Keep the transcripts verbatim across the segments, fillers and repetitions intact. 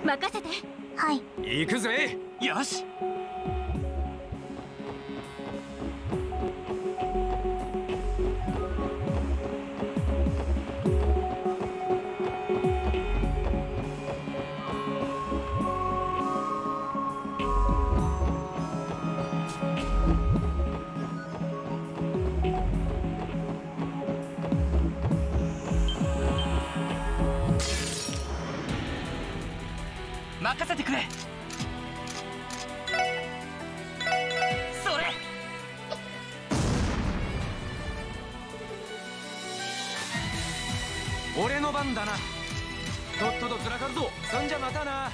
任せて。はい。 行くぜ。よし。任せてくれ。それ。俺の番だな。とっととずらかるぞ。そんじゃまたな。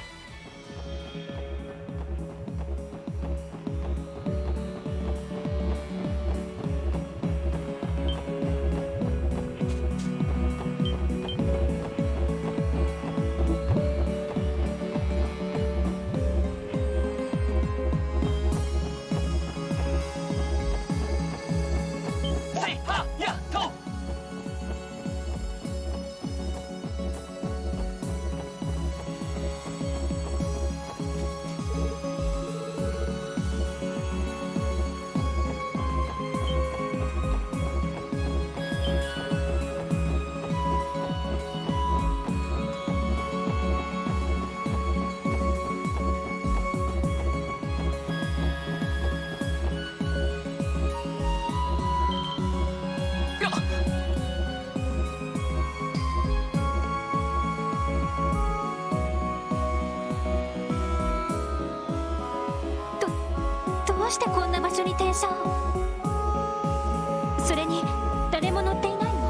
どうしてこんな場所に停車を。それに誰も乗っていないの。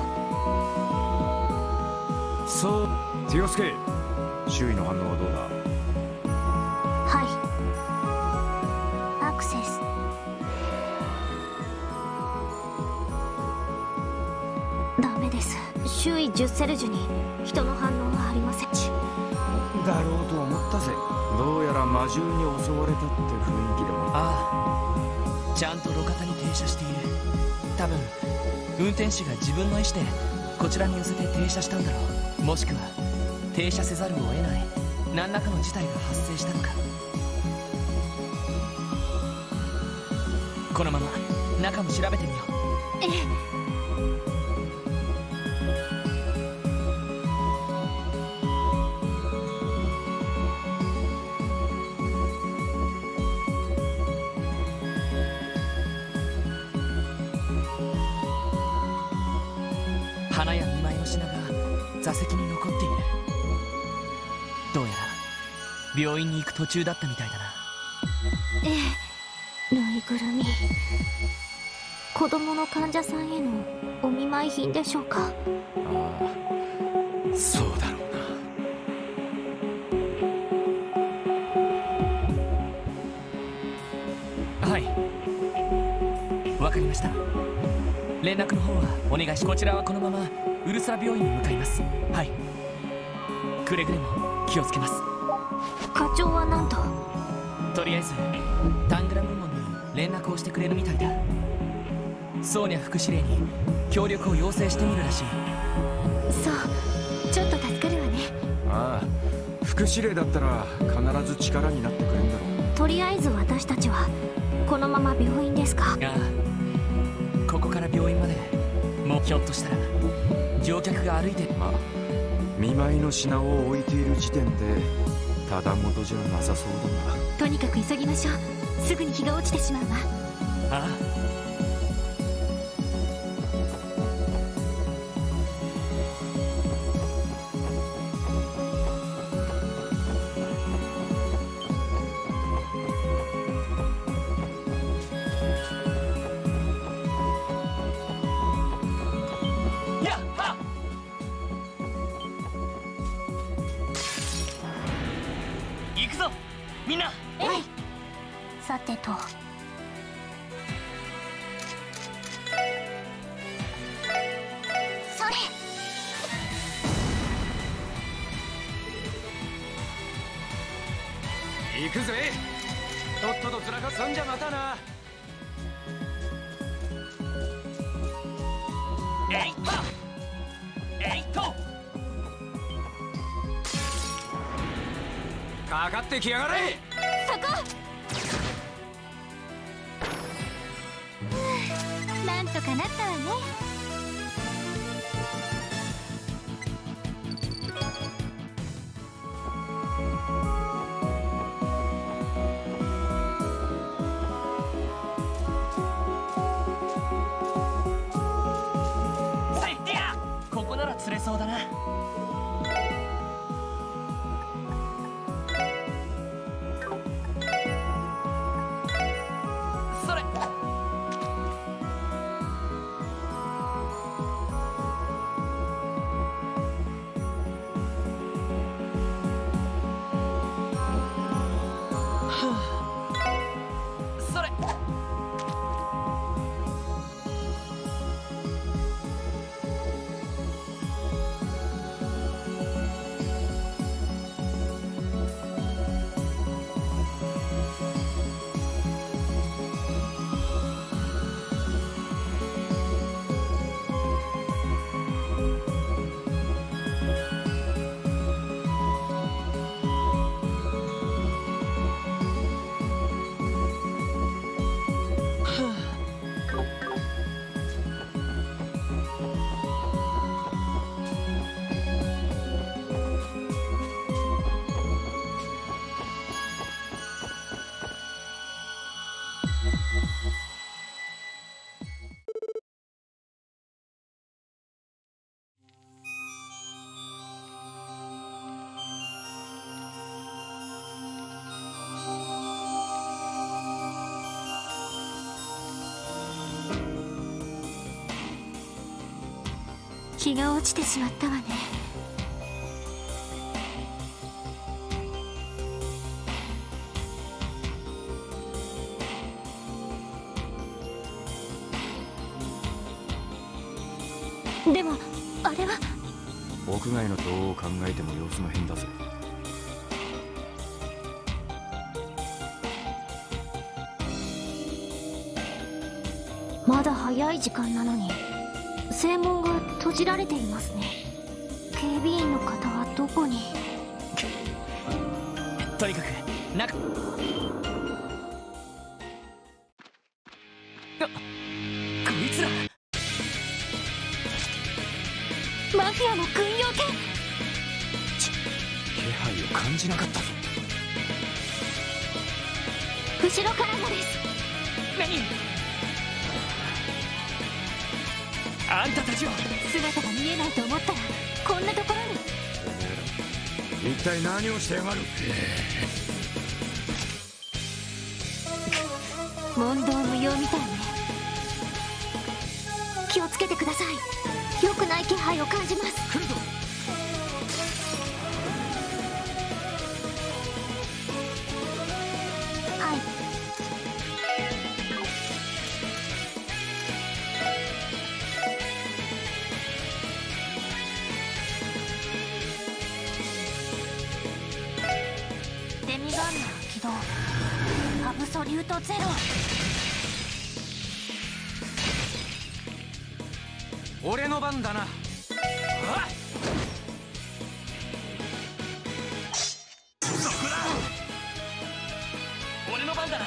そう。剛介、周囲の反応はどうだ。 はい、アクセス。ダメです。周囲じゅっセルジュに人の反応はありません。 だろうと思ったぜ。どうやら魔獣に襲われたって雰囲気でも。 ああ、ちゃんと路肩に停車している。多分運転手が自分の意思でこちらに寄せて停車したんだろう。もしくは停車せざるを得ない何らかの事態が発生したのか。このまま中も調べてみよう。 ええ。 花や見舞いの品が座席に残っている。どうやら病院に行く途中だったみたいだな。 ええ、ぬいぐるみ。子供の患者さんへのお見舞い品でしょうか。 ああ、そうだろうな。はい、わかりました。連絡の方はお願いし。こちらはこのままウルスラ病院に向かいます。はい、くれぐれも気をつけます。 課長は何と。 とりあえずタングラム門に連絡をしてくれるみたいだ。ソーニャ副司令に協力を要請してみるらしい。 そう、ちょっと助かるわね。 ああ、副司令だったら必ず力になってくれんだろう。 とりあえず私たちはこのまま病院ですか。 ああ、ここから病院までもうひょっとしたら乗客が歩いて。 まあ見舞いの品を置いている時点でただごとじゃなさそうだな。 とにかく急ぎましょう。すぐに日が落ちてしまうわ。 ああ、行くぞみんな。 えい。さてと。それ。 行くぜ。とっととずらかすんじゃまたな。 えいっはえいっと。 かかってきやがれ。 そこ。なんとかなったわね。 ここなら釣れそうだな。それ。それ。 日が落ちてしまったわね。でもあれは屋外のどう考えても様子の変だぜ。 まだ早い時間なのに正門が閉じられていますね。警備員の方はどこに？ とにかく中。あ、こいつらマフィアの軍用犬。 気配を感じなかったぞ。 後ろからもです。 何？あんたたちは姿が見えないと思ったらこんなところに。 一体何をしてやがる。 問答無用みたいね。気をつけてください。良くない気配を感じます。 来るぞ。 はい。デミガンナー起動。アブソリュートゼロ。 俺の番だな。あっ、そこだ。 俺の番だな。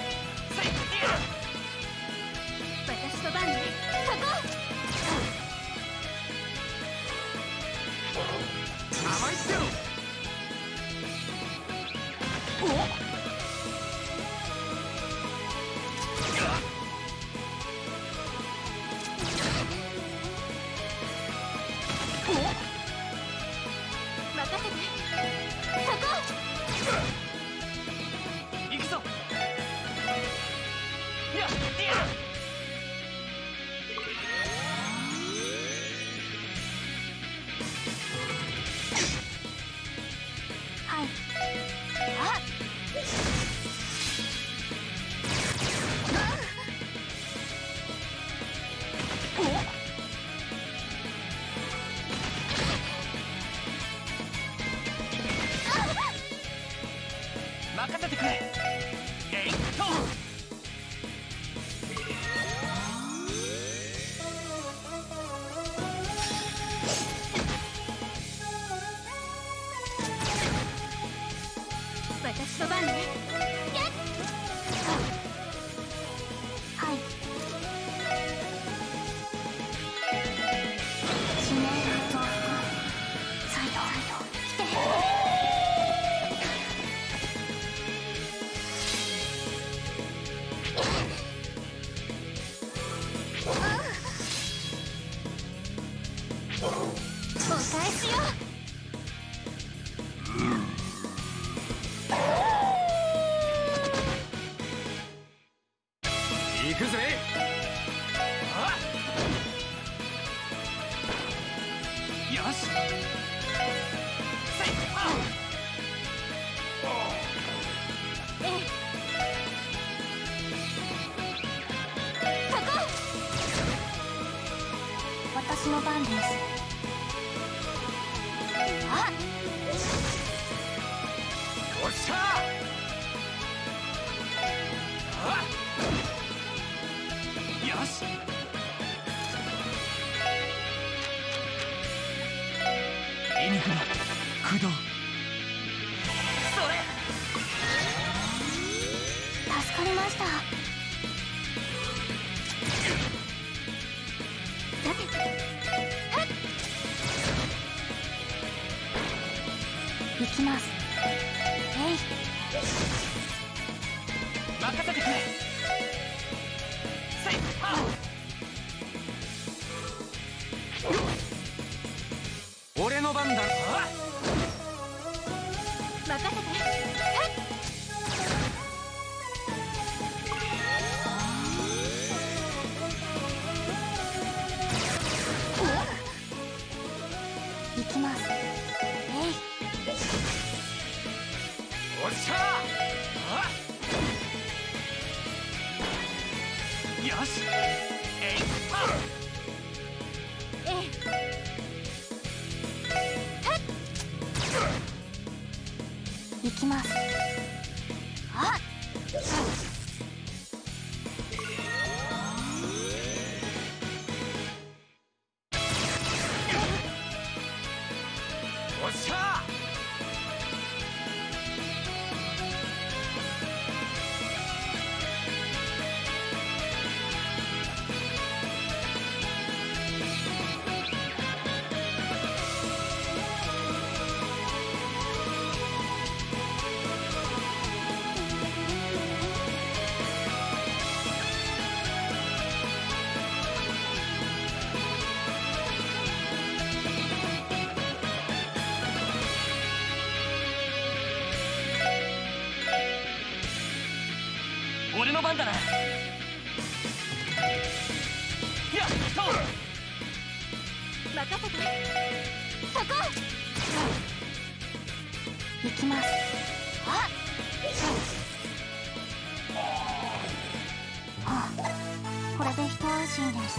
私の番ね。そこ。 甘いっすよ。 任せて。そこ。 行くぞ。いやいや。 はい。あっ。 任せてくれ。えいっと。 番ね。はい。指名発動。再度来て。お返しよ。 行くぜ。 よし。 ええ。そこ。私の番です。あっ。 おっしゃよし。エニグマ駆動。それ。 助かりました。さて、はっ。行きます。えい。 任せてくれ。せいはっ。 俺の番だ。 任せて。はっ。行きます。えい。 おっしゃよし。えいはっ。 えい。行きます。あっ。 おっしゃ俺の番だな。やっと。 任せて。そこ。行きます。あっ。はあ、これで一安心です。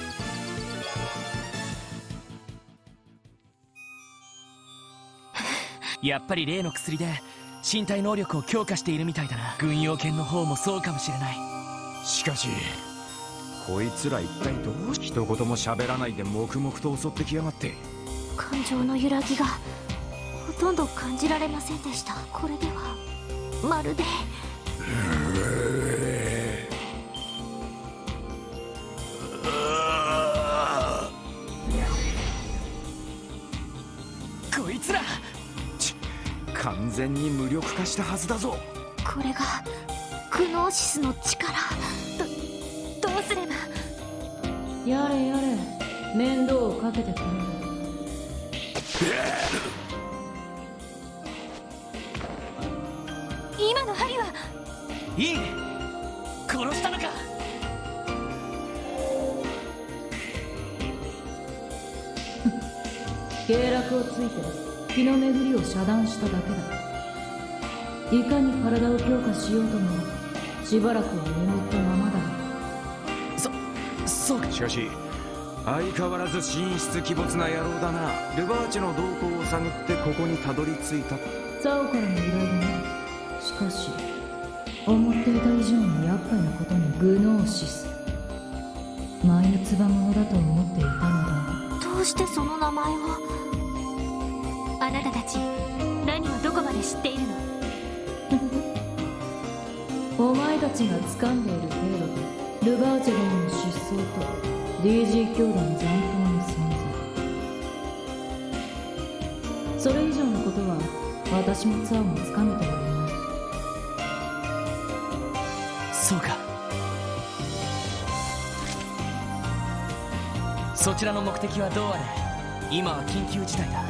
やっぱり例の薬で身体能力を強化しているみたいだな。軍用犬の方もそうかもしれない。 しかしこいつら一体どうし一言も喋らないで黙々と襲ってきやがって。 感情の揺らぎがほとんど感じられませんでした。これではまるでこいつら完全に無力化したはずだぞ。 これがグノーシスの力。どどうすれば。 やれやれ、面倒をかけてくれる。 今の針はいい。殺したのか。 経絡をついて気の巡りを遮断しただけだ。いかに体を強化しようともしばらくは眠ったままだ。 そそうか。 しかし相変わらず神出鬼没な野郎だな。ルバーチの動向を探ってここにたどり着いた。 サオからの依頼だね。しかし思っていた以上に厄介なことにグノーシス、前のつばものだと思っていたのだ。 どうしてその名前を。あなたたち何をどこまで知っているの。 お前たちが掴んでいる程度でルバーチェ殿の失踪と ディージー 教団残党の存在、それ以上のことは私もツアーも掴めてはいない。 そうか。そちらの目的はどうあれ今は緊急事態だ。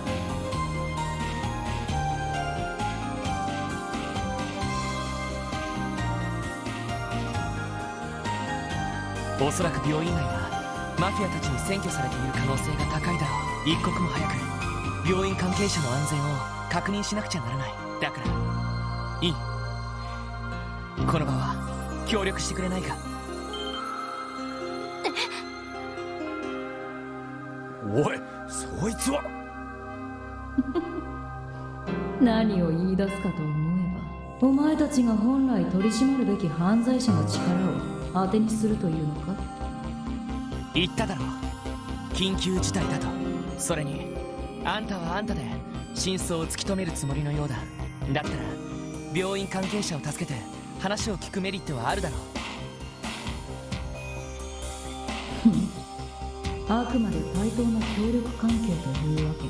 おそらく病院内はマフィアたちに占拠されている可能性が高いだろう。一刻も早く病院関係者の安全を確認しなくちゃならない。だからいい、この場は協力してくれないか。 おい、そいつは何を言い出すかと思えば、お前たちが本来取り締まるべき犯罪者の力を当てにするというのか。 言っただろう、緊急事態だと。それにあんたはあんたで真相を突き止めるつもりのようだ。だったら病院関係者を助けて話を聞くメリットはあるだろう。 あくまで対等な協力関係というわけか。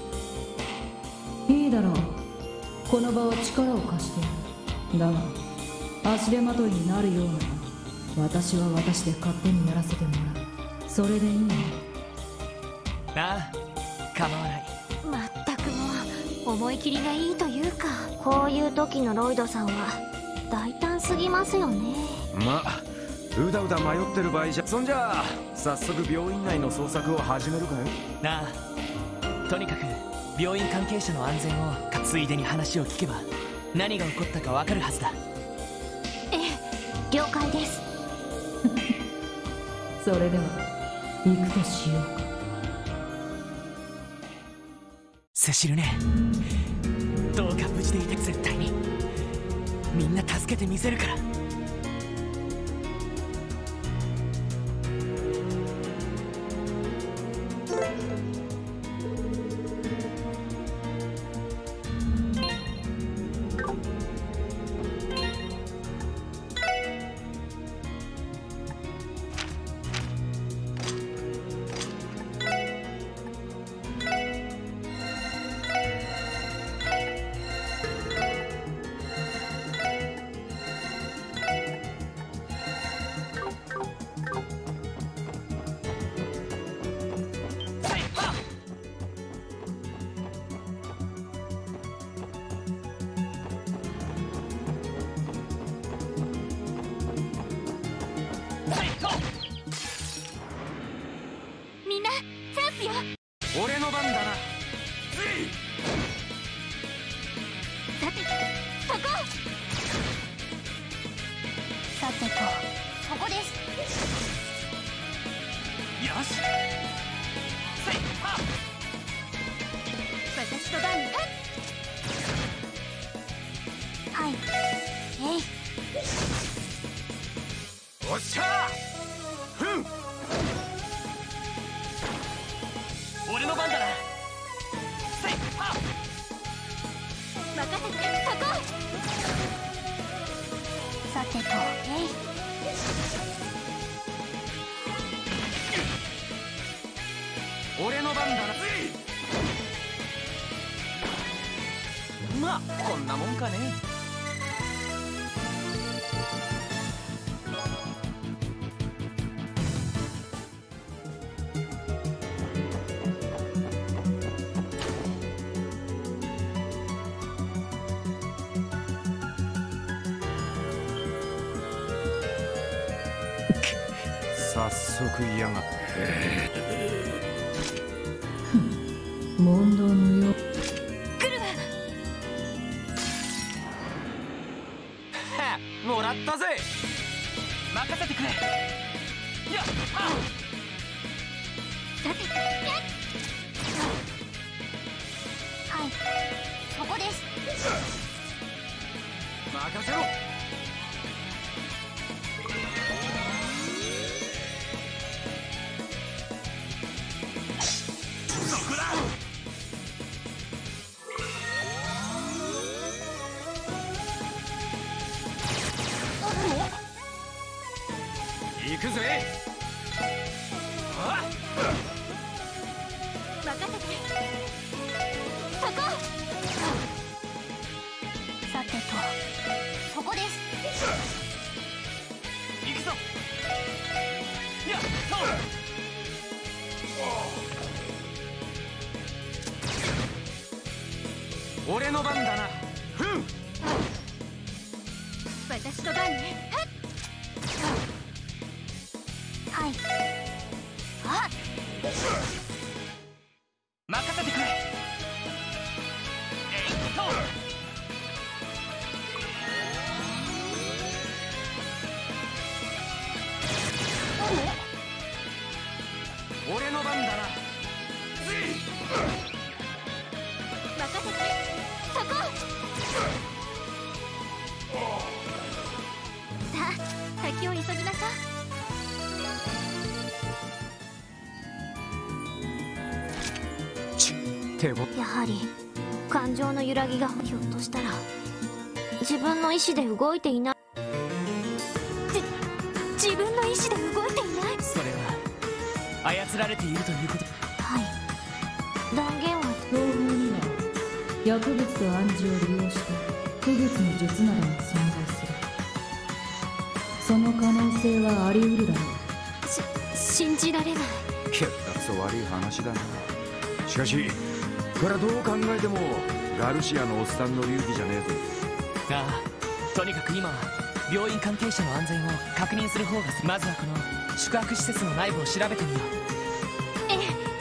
いいだろう、この場は力を貸してやる。だが足手まといになるようなら私は私で勝手にやらせてもらう。それでいいね。 ああ、構わない。 まったくもう思い切りがいいというか、こういう時のロイドさんは大胆すぎますよね。 まあうだうだ迷ってる場合じゃ。そんじゃあ早速病院内の捜索を始めるかよ。 なあ、とにかく病院関係者の安全をついでに話を聞けば何が起こったかわかるはずだ。 ええ、了解です。 それでは行くとしようか。 セシルね、どうか無事でいて。絶対にみんな助けてみせるから。 みんなチャンスよ。 俺の番だな。 さてそこ、さてとそこです。 よし、 私とダンにはい、えい。 おっしゃー。ふん、 俺の番だな。 任せてそこ。さてとえい。 俺の番だな。 まあこんなもんかね。 早速嫌がって。 問答無用。 来るわ。 はっ、もらったぜ。任せてくれ。やっ、はっ。 さてはい、そこです。 任せろ。 くぜ。あっ任せて。そこ。さてと、そこです。 行くぞ。やっと俺の番だな。ふん。 私の番ね。はい。あっ。 任せてくれ。えいっと。 俺の番だな。 任せて。そこ。さあ、先を急ぎなさい。 ち手を。 やはり感情の揺らぎがひょっとしたら自分の意志で動いていない。じ自分の意志で動いていない。 それは操られているということ。 はい。断言は東方には薬物と暗示を利用して不物の術なども存在する。その可能性はあり得るだろう。 し信じられない。 結達悪い話だな。しかしこれはどう考えてもガルシアのおっさんの流儀じゃねえぞ。 ああ、とにかく今は病院関係者の安全を確認する方が。まずはこの宿泊施設の内部を調べてみよう。 ええ。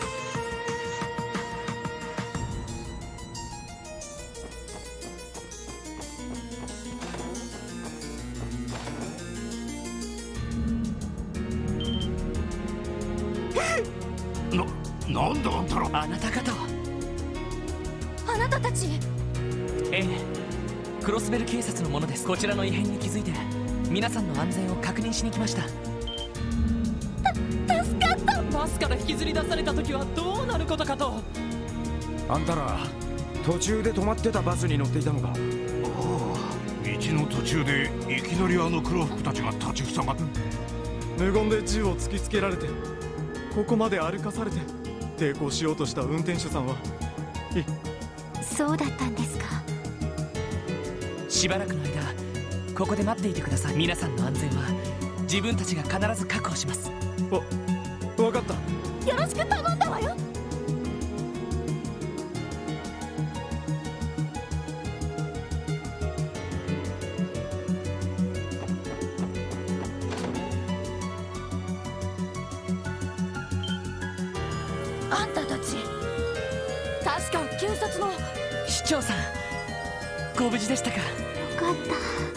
な、なんだあんたら。 あなた方は。 あなたたち。 ええ、クロスベル警察の者です。こちらの異変に気づいて皆さんの安全を確認しに来ました。 た助かった。 バスから引きずり出された時はどうなることかと。 あんたら途中で止まってたバスに乗っていたのか。 ああ、道の途中でいきなりあの黒服たちが立ちふさがって。 無言で銃を突きつけられてここまで歩かされて抵抗しようとした運転手さんはいそうだったんですか。 しばらくの間ここで待っていてください。皆さんの安全は自分たちが必ず確保します。 わ分かった。 よろしく頼んだわよ。あんたたち確か警察の。 市長さん、ご無事でしたか。 よかった。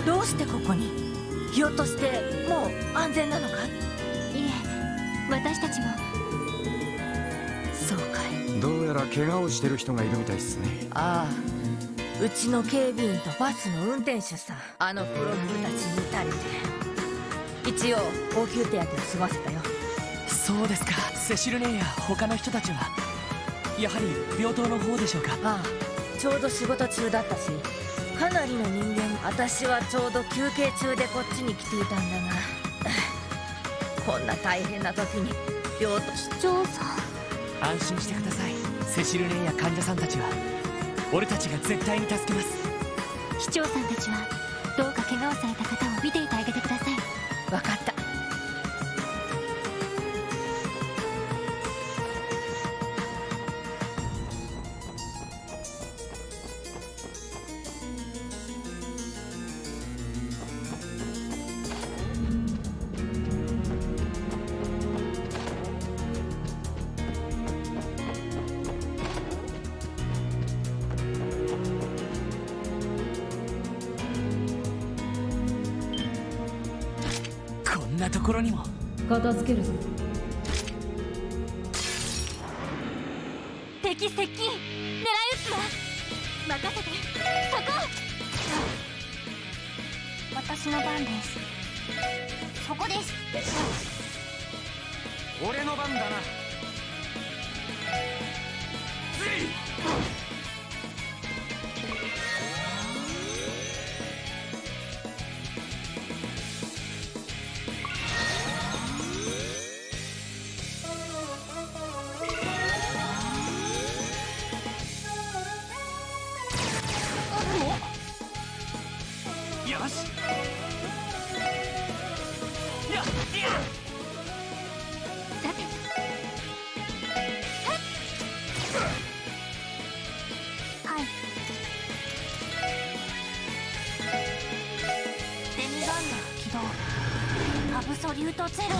どうしてここに。ひょっとしてもう安全なのか。いえ、私たちも。そうかい。 どうやら怪我をしてる人がいるみたいっすね。 ああ、うちの警備員とバスの運転手さん、あの黒服たちに撃たれて一応応急手当てを済ませたよ。 そうですか。セシル姉や他の人たちはやはり病棟の方でしょうか。 ああ、ちょうど仕事中だったし、かなりの人間。私はちょうど休憩中でこっちに来ていたんだがこんな大変な時に病棟。 市長さん、 安心してください。セシル姉や患者さんたちは俺たちが絶対に助けます。 市長さんたちはどうか怪我をされた方を見ていてあげてください。 分かった。 こんなところにも。 片付けるぞ。 敵接近。狙い撃つわ。任せて。そこ。私の番です。そこです。 俺の番だな。 しやっやさてはい。デミガンダー起動。アブソリュートゼロ。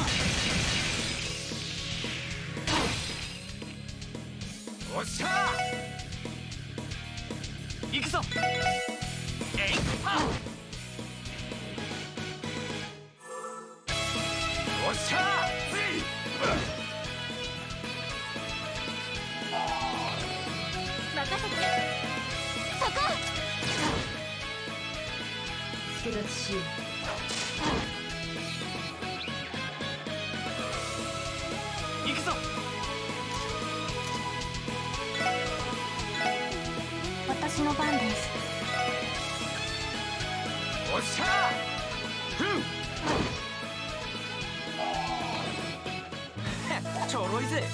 おっしゃー、行くぞ。えいはおっしゃー、つい任せて。そこ。 助立ちしよう。 行くぞ。 私の番です。 おっしゃー、ふんちょろいぜ。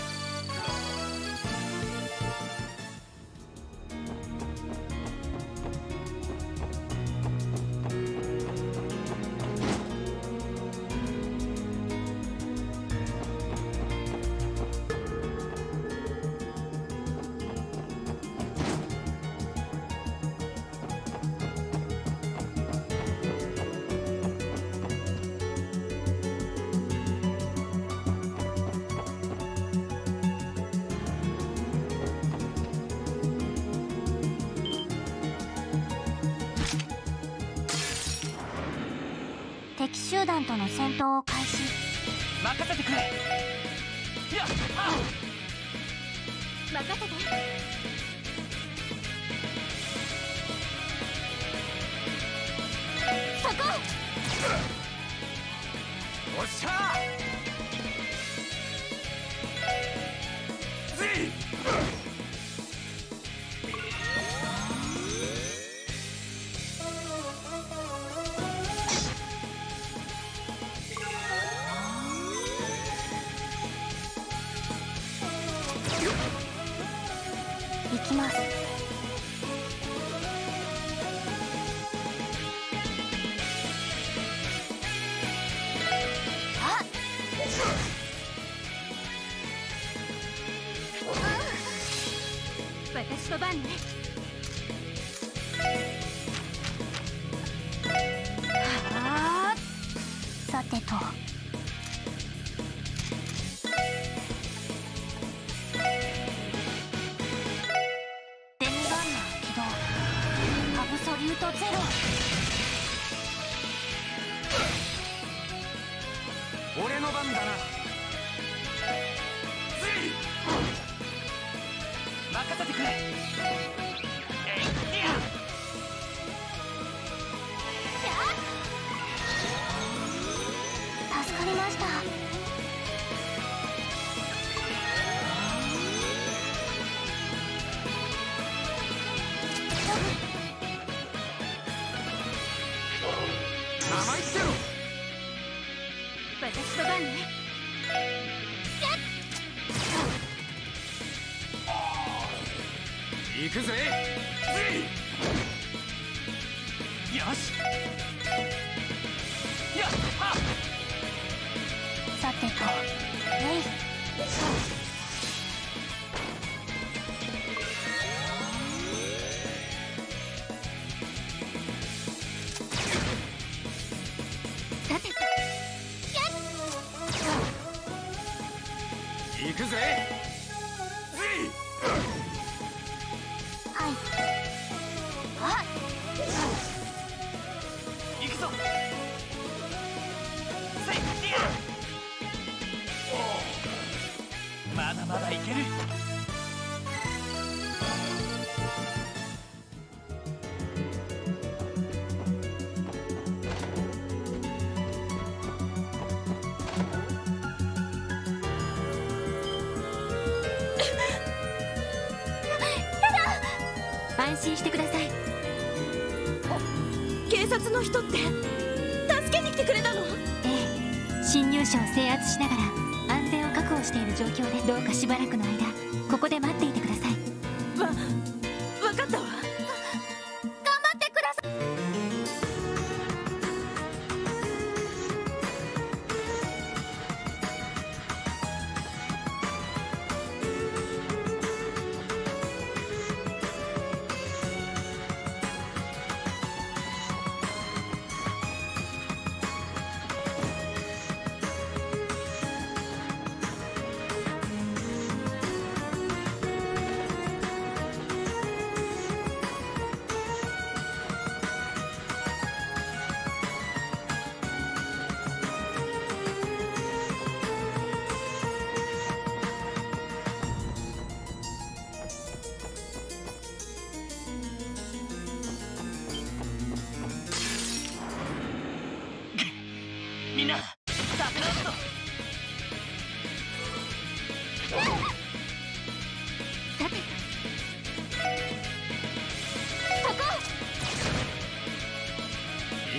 敵集団との戦闘を開始。 任せてくれ。やっは任せて。そこ。 おっしゃー、ぜい行きます。あっ、私の番ね。はあ、さてと。ソリュートゼロ。 俺の番だな。ぜい任せてくれ。えいや助かりました。 甘いってろ。 私の番ね。 行くぜ。ぜいよしやっはさてと。えい。さてと。 行くぜ。ぜいはい。あっ、 行くぞ。せいやまだまだいける。 安心してください。 警察の人って助けに来てくれたの？ ええ、侵入者を制圧しながら安全を確保している状況で、どうかしばらくの間ここで待っていてください。 わ、分かったわ。頑張ってください。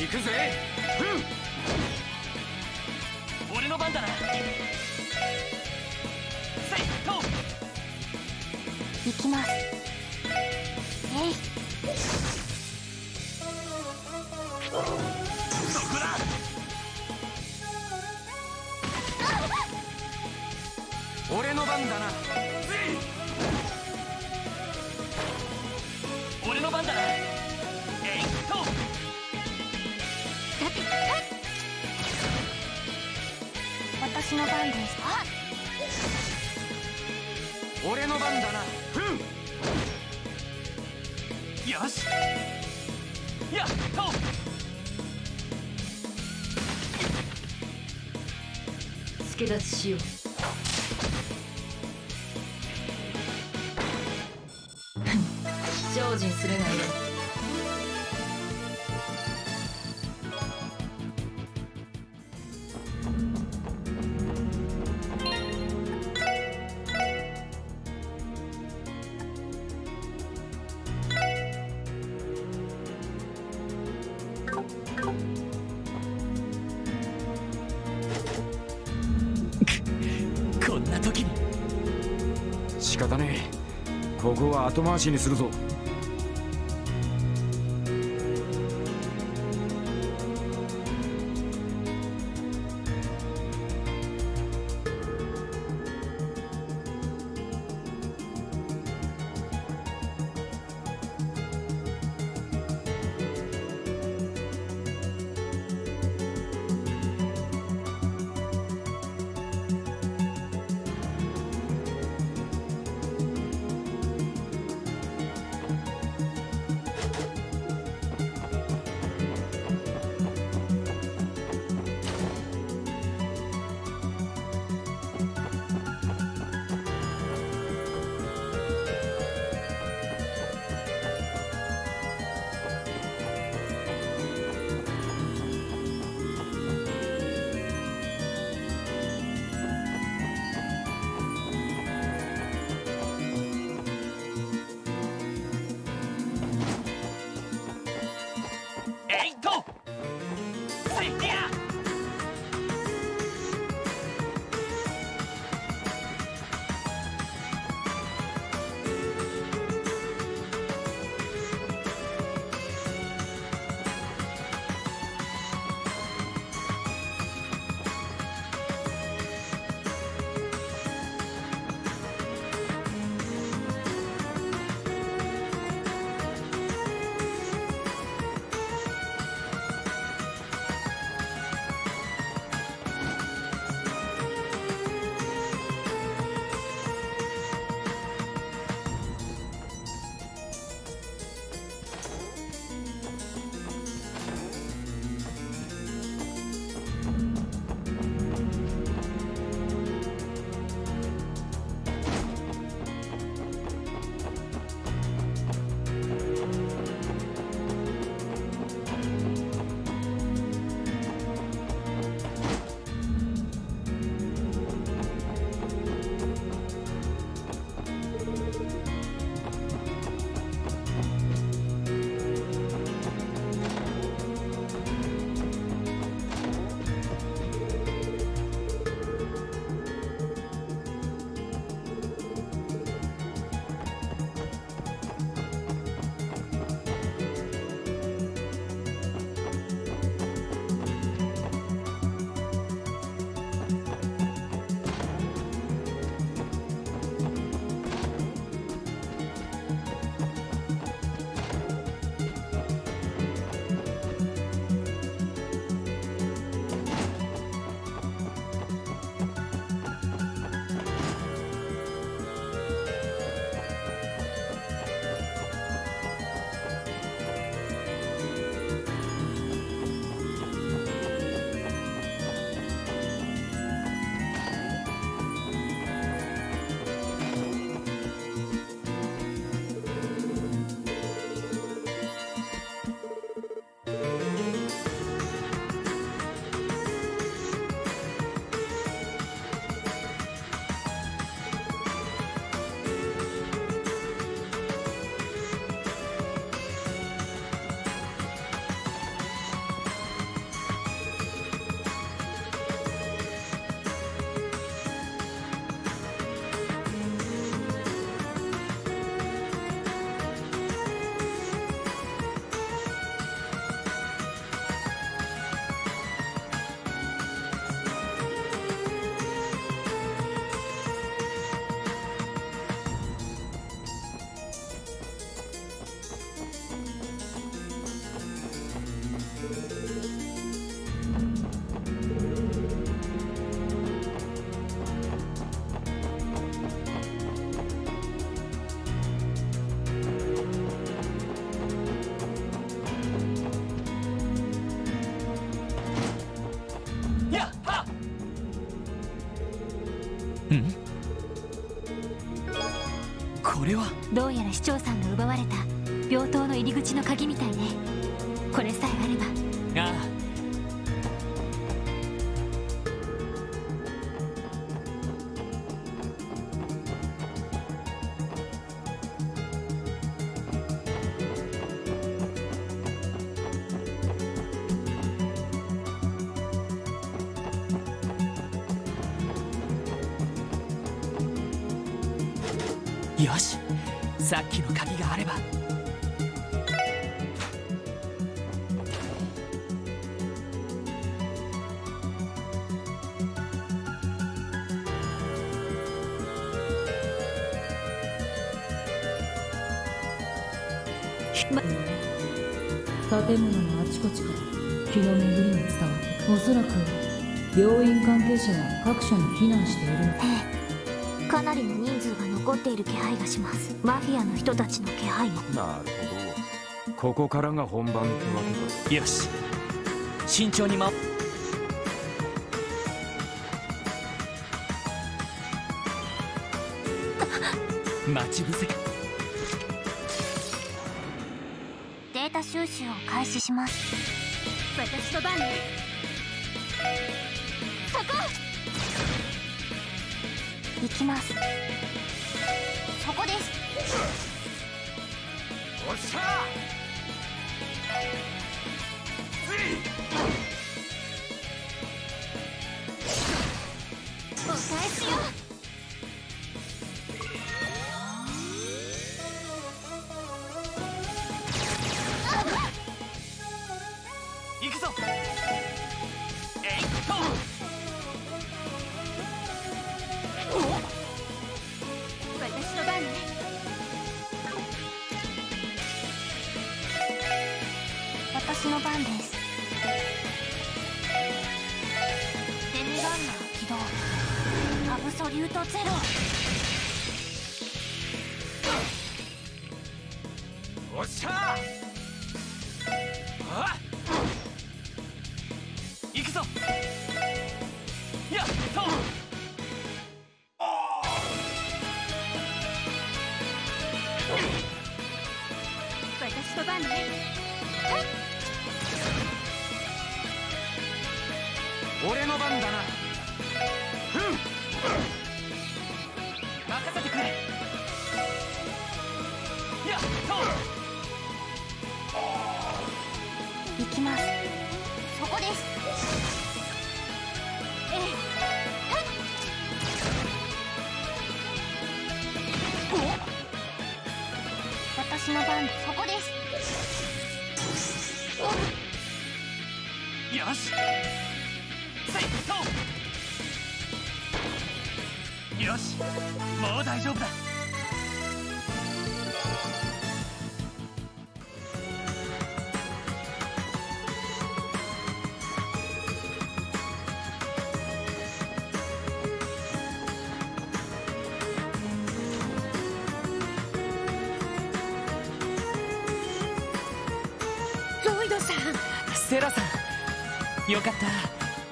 行くぜ。ふん、俺の番だな。せいと行きます。えい。 そこだ。俺の番だな。俺の番だな。えいっと。 さて、私の番です。あ、 俺の番だな。ふん。よし。やっと。 助立ちしよう。精進するがいい。 こんな時に仕方ねえ。ここは後回しにするぞ。 やら市長さんが奪われた病棟の入り口の鍵みたいね。これさえあれば。 ああ。よし、さっきの鍵があれば。 ま、建物のあちこちから気の巡りが伝わって、おそらく病院関係者は各所に避難している。 ええ、かなりの人数が残っている気配がします。マフィアの人たちの気配も。 なるほど、ここからが本番ってわけだ。 よし、慎重にま待ち伏せか。 データ収集を開始します。私の番ね。そこ行きます。そこです。 おっしゃお返しよ。 行くぞ。えいっと。 私の番ね。私の番です。デミランナー起動。アブソリュートゼロ。 おっしゃあ。行くぞ。やっと。 私の番ね。 俺の番だな。 ふん。任せてくれ。やっと。 行きます。そこです。ええ。私の番、そこです。 よし。せいと。よし、もう大丈夫だ。 ロイドさん。 セラさん、よかった。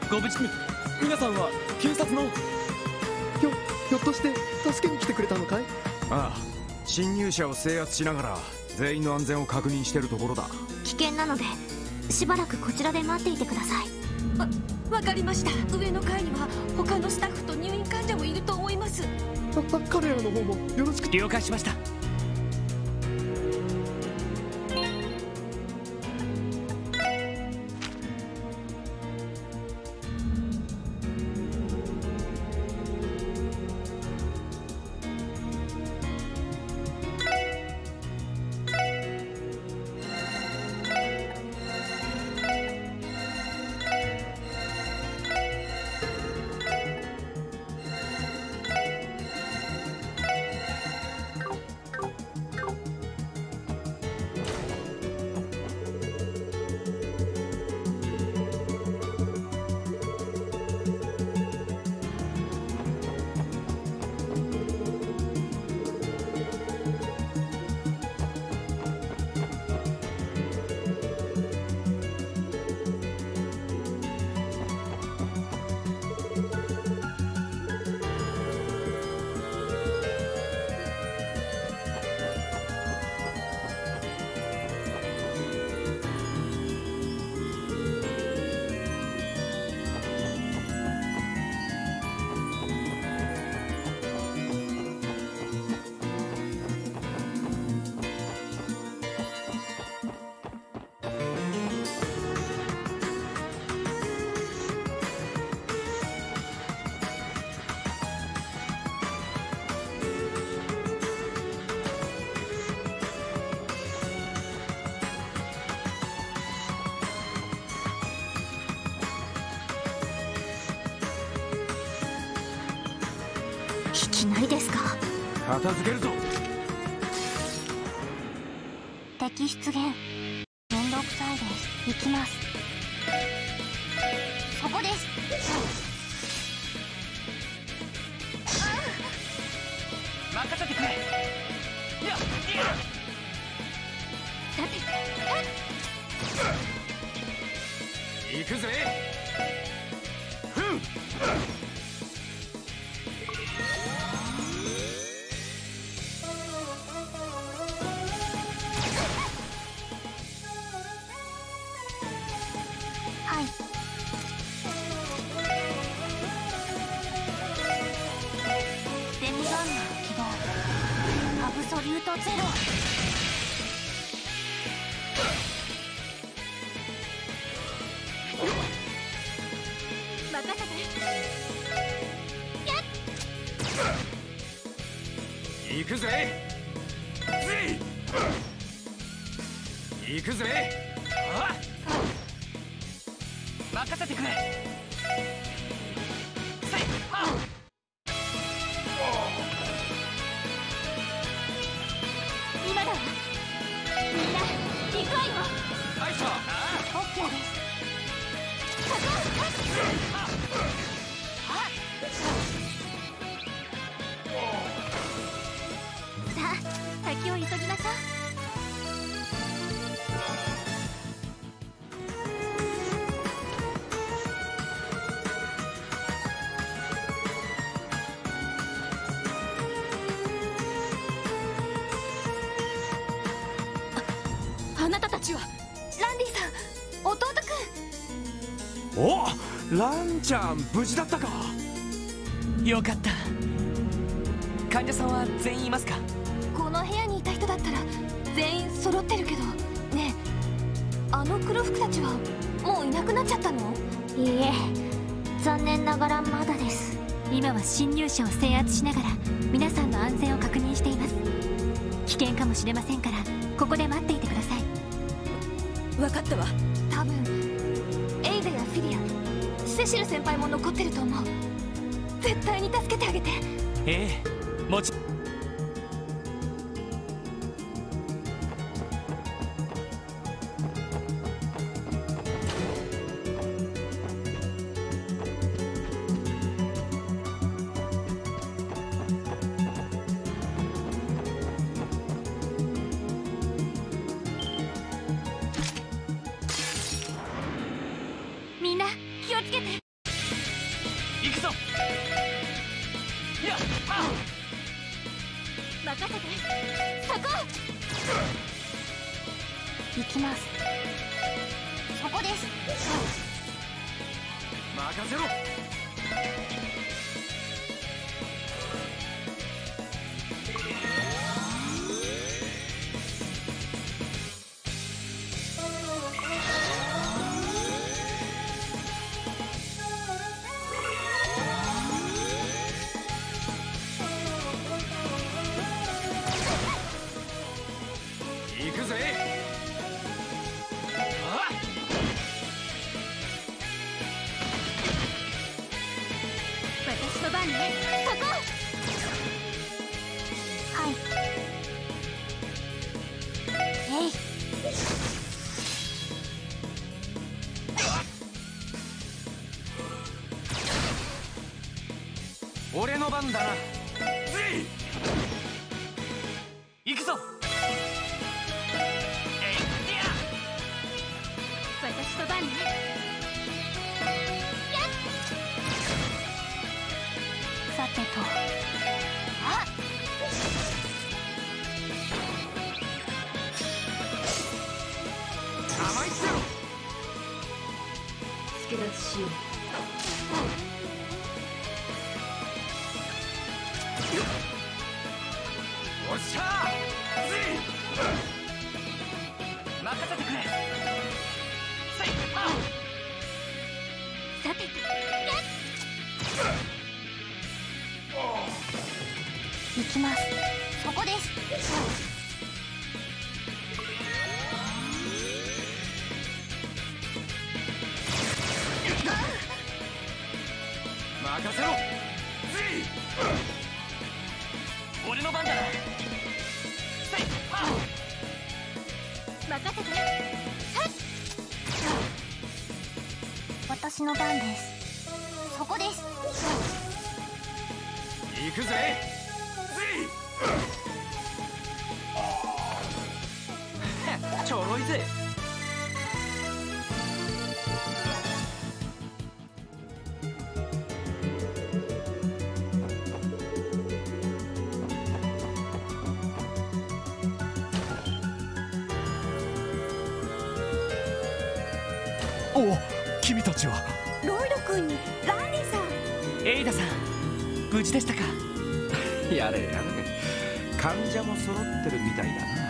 ご無事に。 皆さんは警察のひょひょっとして助けに来てくれたのかい？ ああ、侵入者を制圧しながら全員の安全を確認してるところだ。 危険なのでしばらくこちらで待っていてください。 わ、わかりました。上の階には他のスタッフと入院患者もいると思います。 あ彼らの方もよろしく。 了解しました。 きなりですか。 片付けるぞ。 敵出現。めんどくさいです。行きます。そこです。 任せてくれ。いや、いや。 さて、 行くぜ。ふん。 はい。デミガンナー起動。アブソリュートゼロ。任せて。やっ。 行くぜ。ぜい。行くぜ。 あっ。任せてくれ。せいはっ。 今だわ。みんな行くわよ。 大将。 オッケーです。そこ。さあ、先を急ぎましょう。あなたたちはランディさん、弟くん。 お、ランちゃん無事だったか。 よかった。患者さんは全員いますか。 この部屋にいた人だったら全員揃ってるけどね。え、あの黒服たちはもういなくなっちゃったの？いいえ、残念ながらまだです。今は侵入者を制圧しながら皆さんの安全を確認しています。危険かもしれませんからここで待っていてください。分かったわ。多分エイダやフィリア、セシル先輩も残ってると思う。絶対に助けてあげて。 ええ、もちみんな気をつけて。 行くぞ。いや、はっ。 任せて。そこ。行きます。そこです。 任せろ。行くぜ。 あっ。 私の番ね。そこ。はい。えい。 俺の番だな。行くぞ。 私の番ね。やっ。さてと。あっ。 甘いっすよ。 助立ちしよう。 おっしゃー。任せてくれ。せいはっ。 さてと。やっ。行きます。そこです。 任せろ。 任せて。私の番です。そこです。 行くぜ。ちょろいぜ。 おお、君たちは。 ロイド君にランリーさん。 エイダさん、無事でしたか。 やれやれ、患者も揃ってるみたいだな。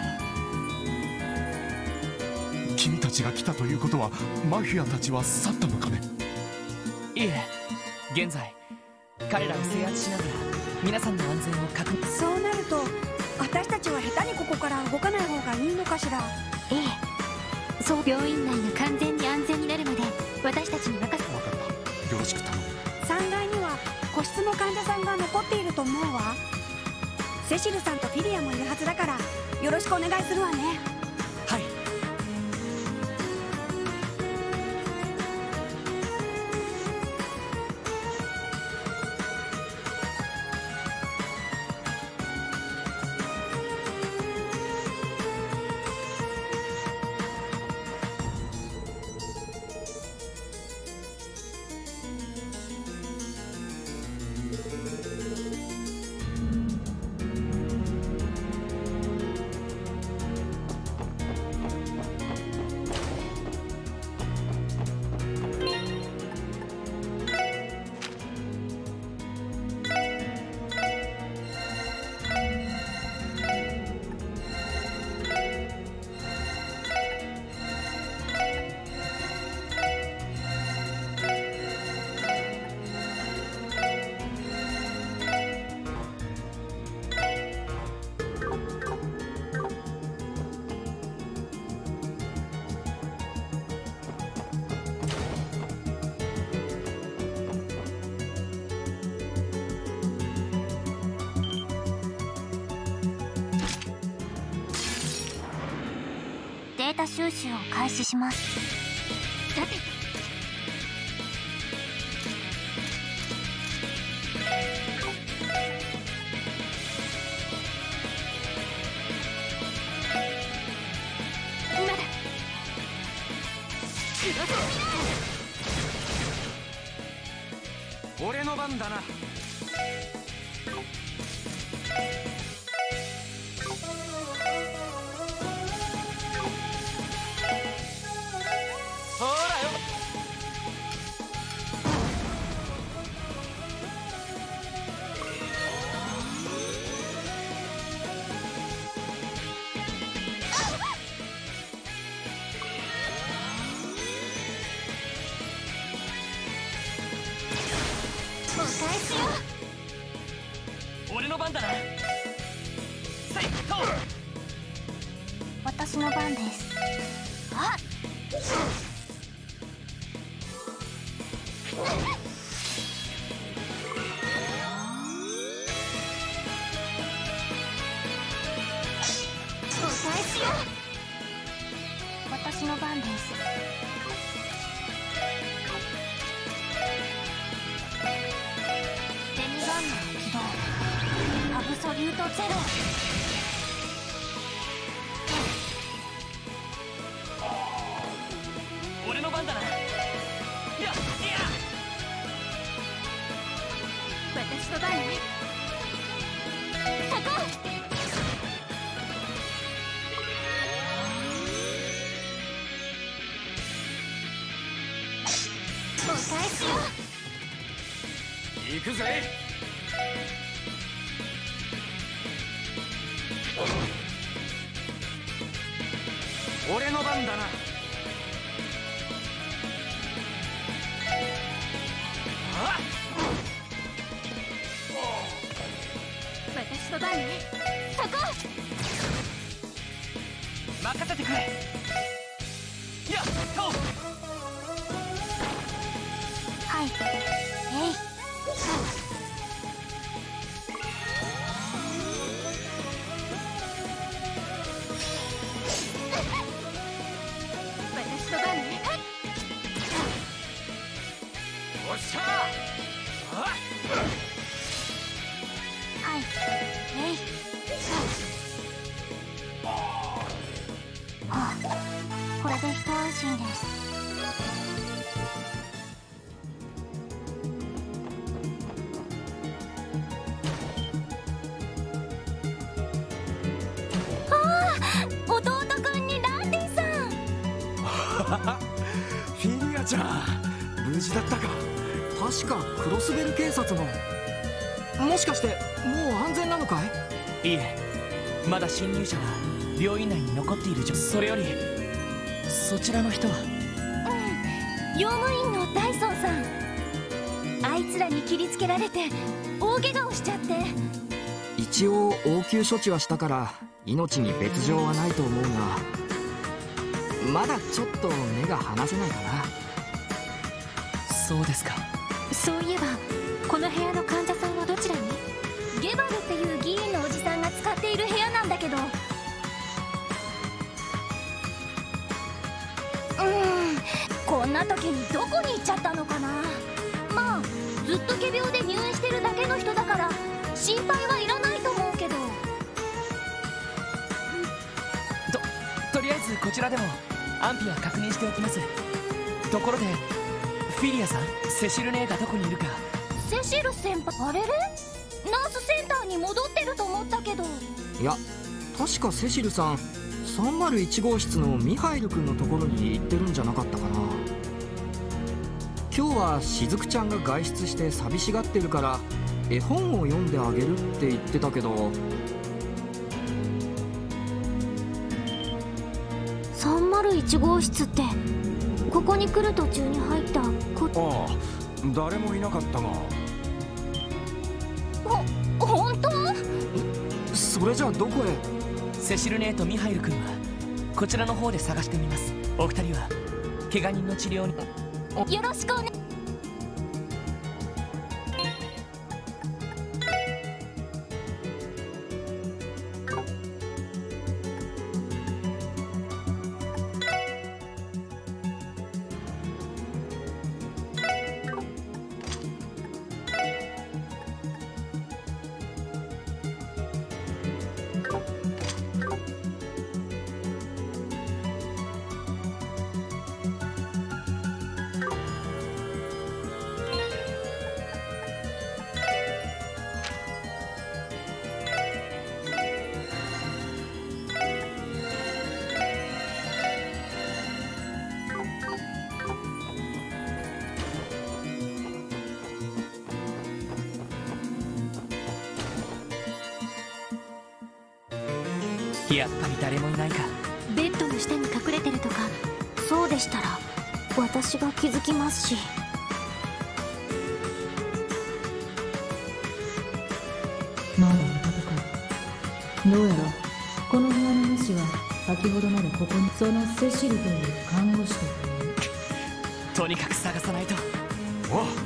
君たちが来たということはマフィアたちは去ったのかね。 いえ、現在彼らを制圧しながら皆さんの安全を確認。 そうなると私たちは下手にここから動かない方がいいのかしら。 ええ、そう、病院内が完全に安全になるまで私たちに任せて。 分かった、よろしく頼む。 さんがいには個室の患者さんが残っていると思うわ。セシルさんとフィリアもいるはずだからよろしくお願いするわね。 はい。 データ収集を開始します。さて、今だ。 俺の番だな。 ほらよ。 お返しよ。 俺の番だな。せいと。 私の番です。あっ、お返しよ。私の番です。デミガンナー起動。アブソリュートゼロ。 俺の番だな。いやいや。 私の番ね。そこ。お返しよ。 行くぜ。俺の番だな。 私の番ね。そこ。 任せてくれ。やっと。 はい。えい。おこれで一安心です。 フィリアちゃん、無事だったか。確かクロスベル警察の。もしかしてもう安全なのかい？ いいえ、まだ侵入者は病院内に残っている状況。それよりそちらの人は。 うん、用務員のダイソンさん。あいつらに切りつけられて大怪我をしちゃって。 一応応急処置はしたから命に別状はないと思うが、まだちょっと目が離せないかな。 そうですか。 そういえばこの部屋の患者さんはどちらに？ゲバルっていう議員のおじさんが使っている部屋なんだけど。うーん、こんな時にどこに行っちゃったのかな。まあずっと仮病で入院してるだけの人だから心配はいらないと思うけど。 ととりあえずこちらでも安否は確認しておきます。ところでフィリアさん、セシル姉がどこにいるか。 セシル先輩、あれれ？ナースセンターに戻ってると思ったけど。 いや、確かセシルさんさんまるいち号室のミハイル君のところに行ってるんじゃなかったかな。今日はしずくちゃんが外出して寂しがってるから絵本を読んであげるって言ってたけど。 さんまるいち号室ってここに来る途中に入ったこ。 ああ、誰もいなかったが。 ほ、本当？ それじゃあどこへ？ セシル姉とミハイル君はこちらの方で探してみます。お二人は怪我人の治療によろしくおね。 やっぱり誰もいないか。 ベッドの下に隠れてるとか。そうでしたら私が気づきますし。 まだいたとか。どうやらこの部屋の主は先ほどまでここにそのセシルという看護師という。 とにかく探さないと。 おう。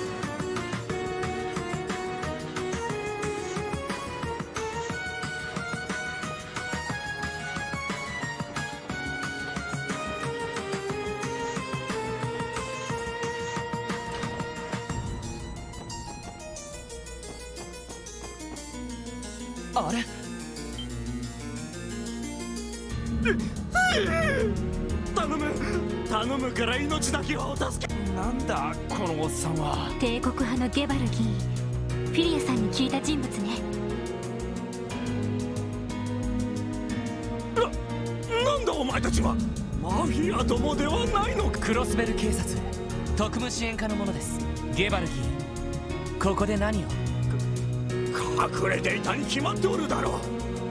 あれ？ 頼む頼むから命だけはお助け。 なんだこのおっさんは。 帝国派のゲバル議員、フィリアさんに聞いた人物ね。 な、なんだお前たちは。マフィアどもではないのか。 クロスベル警察特務支援課の者です。ゲバル議員、ここで何を？ 隠れていたに決まっておるだろ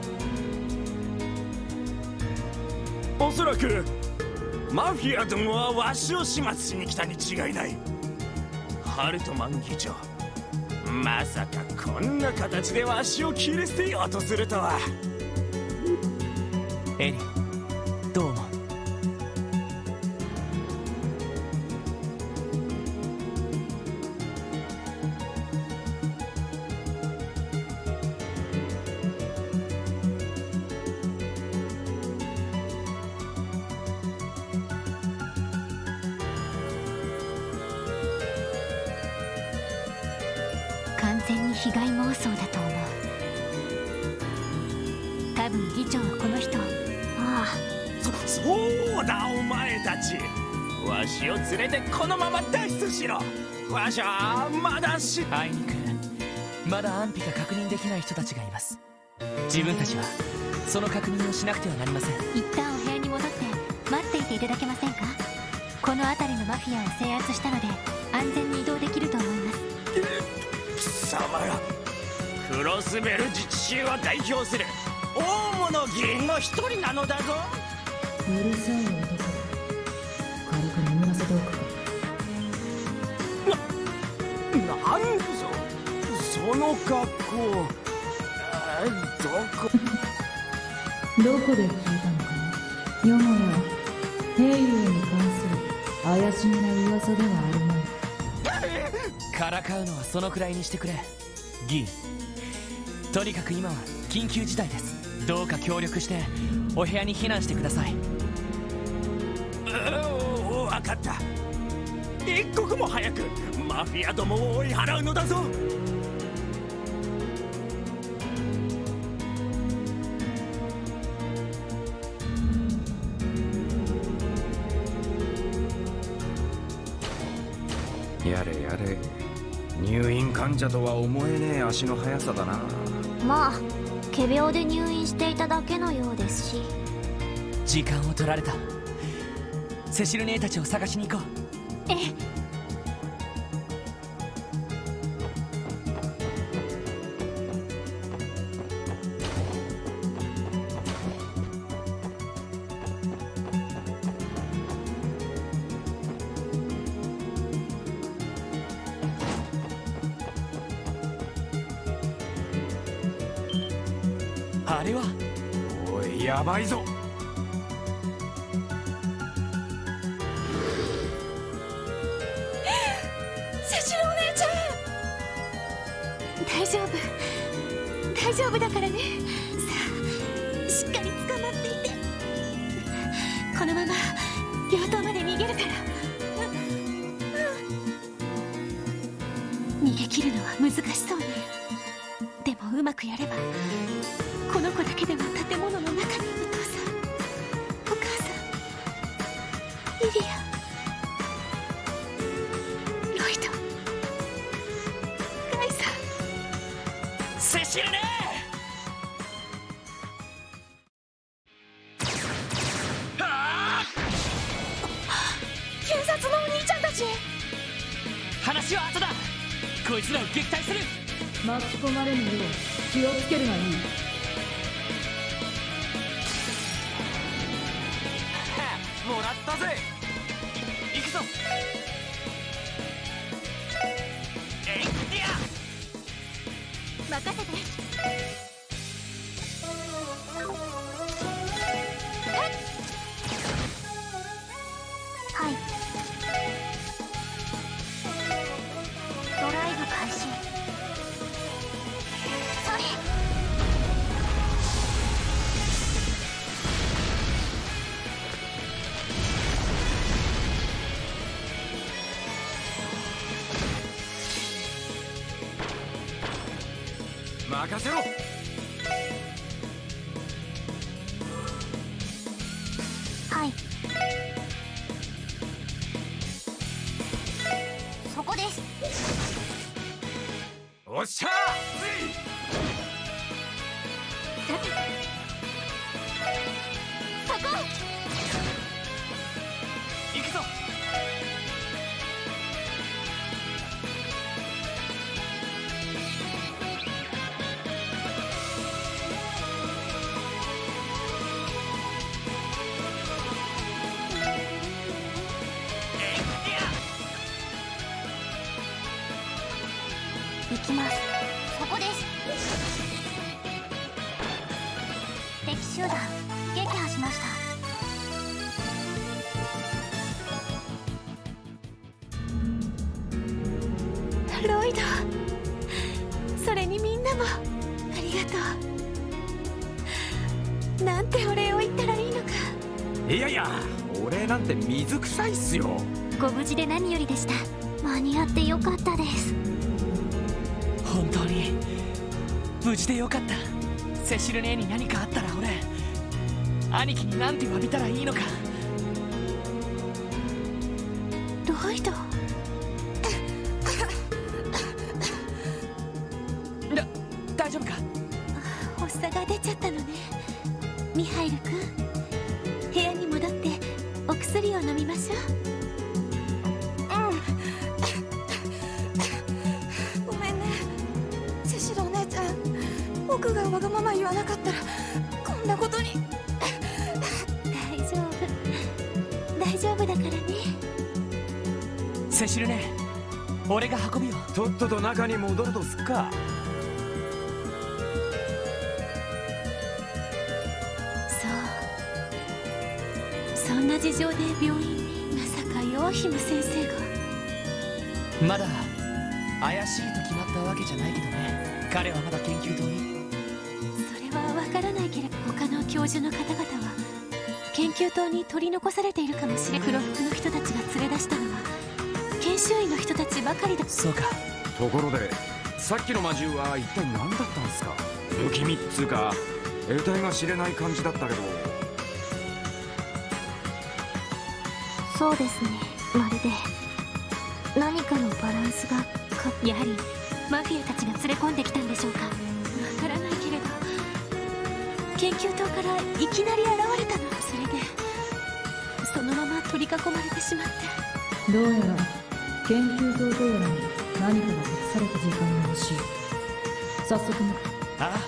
う。おそらくマフィアどもはわしを始末しに来たに違いない。ハルトマン議長、まさかこんな形でわしを切り捨てようとするとは。 エリ、どう思う？ 完全に被害妄想だと思う。多分議長はこの人。ああ、 そそうだお前たち。わしを連れてこのまま脱出しろ。わしはまだしあいにくまだ安否が確認できない人たちがいます。自分たちはその確認をしなくてはなりません。 一旦お部屋に戻って待っていていただけませんか。この辺りのマフィアを制圧したので安全に移動できると思います。 貴様らクロスベル自治州を代表する大物議員の一人なのだぞ。 うるさい男、軽く眠らせておくか。 な、なんぞその格好、あどこどこで聞いたのかな。よもや平友に関する怪しげな噂ではあるまい。 からかうのはそのくらいにしてくれ議員。とにかく今は緊急事態です。どうか協力してお部屋に避難してください。 おお、分かった。一刻も早くマフィアどもを追い払うのだぞ。 やれやれ、入院患者とは思えねえ足の速さだな。 まあ仮病で入院していただけのようですし。 時間を取られた。セシル姉たちを探しに行こう。 ええ。 あれはおい、やばいぞ。 セシルお姉ちゃん、大丈夫大丈夫だからね。さあしっかり捕まっていて。このまま病棟まで逃げるから。逃げ切るのは難しそうね。でもうまくやればこの子だけでも建物の中に。お父さん、お母さん、リリア、ロイド、ガイさん、 セシルね。 警察のお兄ちゃんたち。 話は後だ。こいつらを撃退する。 巻き込まれぬよう気をつけるがいい。 もらったぜ。行くぞ。えいっや任せて。はい。ドライブ開始。それ。 任せろ。 はい。そこです。 おっしゃさて、そこ。 行くぞ。 行きます。そこです。敵集団撃破しました。ロイド、それにみんなもありがとう。なんてお礼を言ったらいいのか。 いやいや、俺なんて水臭いっすよ。 ご無事で何よりでした。間に合ってよかったです。 本当に無事でよかった。セシル姉に何かあったら俺兄貴に何て詫びたらいいのか。 人。だ大丈夫か？ 発作が出ちゃったのね。ミハイル君、部屋に戻ってお薬を飲みましょう。 うん。ごめんねセシルお姉ちゃん。僕がわがまま言わなかったらこんなことに。 大丈夫大丈夫だからね。 セシルね、俺が運ぶよ。 とっとと中に戻るとすっか。 そう、そんな事情で病院に。まさかヨアヒム先生が。 まだ怪しいと決まったわけじゃないけどね。彼はまだ研究棟に。 それはわからないけれど、他の教授の方々は研究棟に取り残されているかもしれない。黒服の人たちが連れ出したのは研修医の人たちばかりだ。 そうか。 ところでさっきの魔獣は一体何だったんですか？不気味っつうか得体が知れない感じだったけど。 そうですね、まるで何かのバランスがか。やはりマフィアたちが連れ込んできたんでしょうか。わからないけれど研究棟からいきなり現れたの。それでそのまま取り囲まれてしまって。 どうやら研究棟とやらに何かが隠された時間が欲しい。早速ね。 ああ。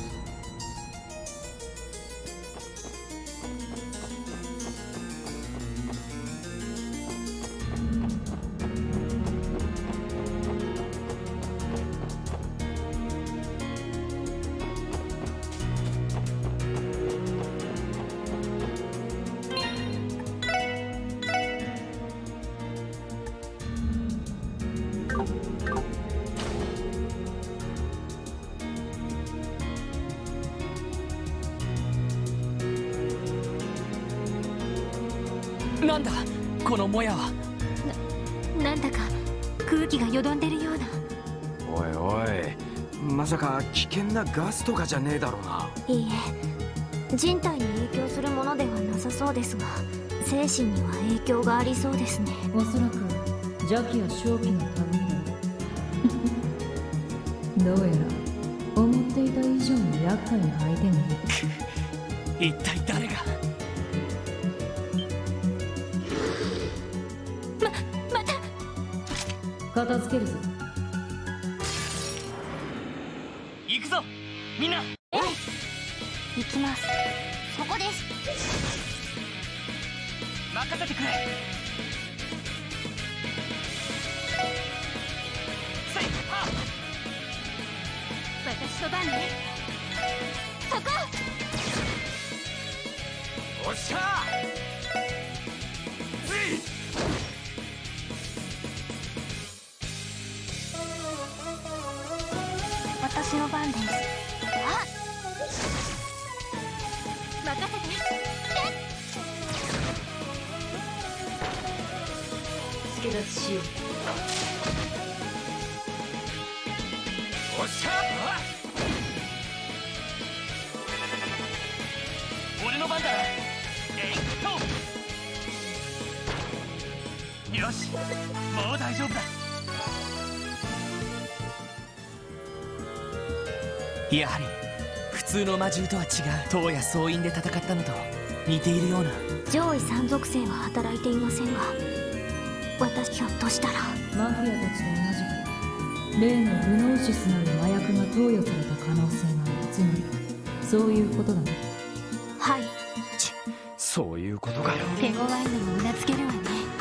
なんだこのもやは。 な、なんだか空気がよどんでるような。 おいおい、まさか危険なガスとかじゃねえだろうな。 いいえ、人体に影響するものではなさそうですが、精神には影響がありそうですね。 おそらく邪気や正気の類だろう。どうやら思っていた以上に厄介な相手に。 一体誰が。 片付けるぞ。 行くぞみんな。 ええ、行きます。そこです。 任せてくれ。せいは私の番ね。そこ。 おっしゃー。せい。 私の番です。あ、任せて。 助立ちしよう。 おっしゃー。俺の番だ。えいっと。よし、もう大丈夫だ。やはり普通の魔獣とは違う。塔や総員で戦ったのと似ているような。 上位三属性は働いていませんが、私ひょっとしたら。 マフィアたちと同じく例のグノーシスなる麻薬が投与された可能性がある。つまりそういうことだね。 はい。 ちそういうことかよ。 手強いのもうなずけるわね。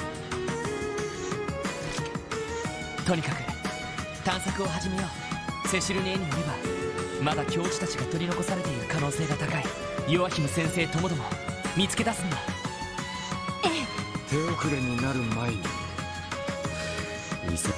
とにかく探索を始めよう。セシル姉によればまだ教授たちが取り残されている可能性が高い。ヨアヒム先生ともども見つけ出すんだ。 ええ。 手遅れになる前に急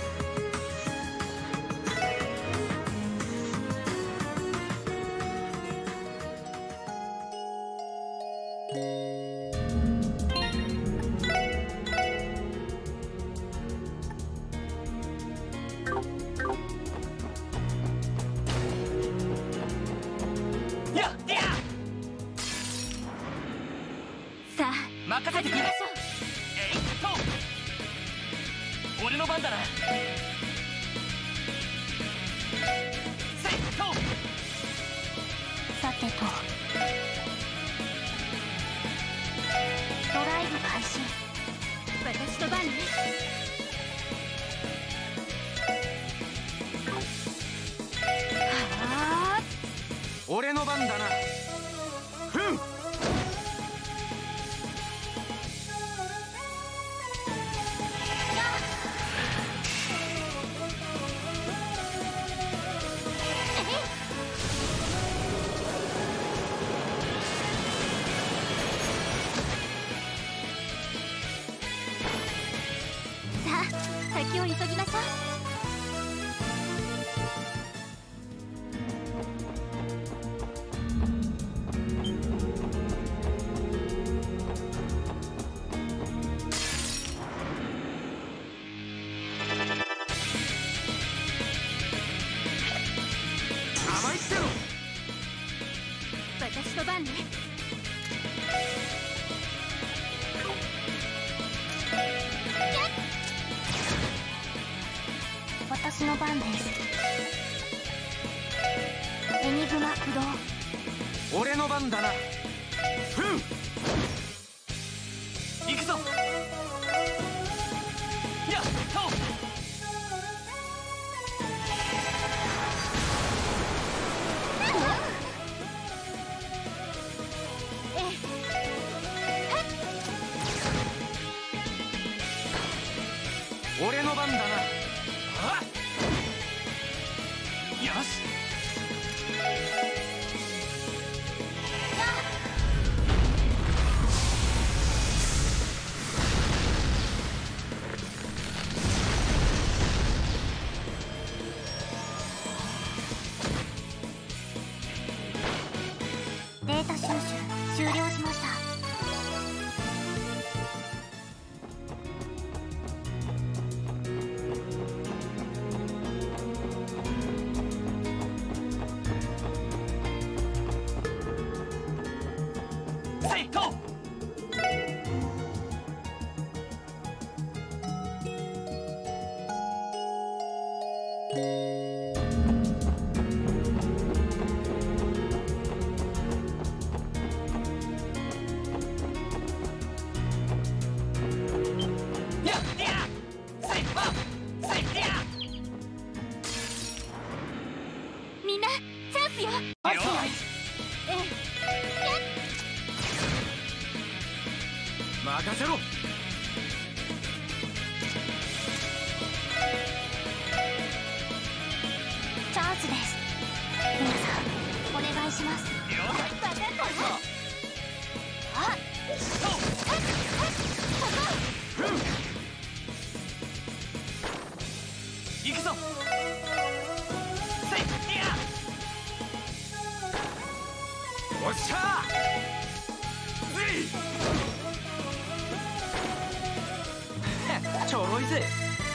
任せてくれ。えいっと。 俺の番だな。セット。 さてと、ドライブ開始。私の番ね。はあ、 俺の番だな。ふん。 先を急ぎましょう。 甘いってろ。 私の番ね。私の番です。エニグマ駆動。 俺の番だな。ふん。 行くぞ。やっと。 俺の番だな。 よし。 データ収集終了しました。みんなチャンスよ。 任せろ。 チャンスです。皆さんお願いします。分かったわ。あっ、 行くぞ。せいや。 おっしゃー。 ちょろいぜ。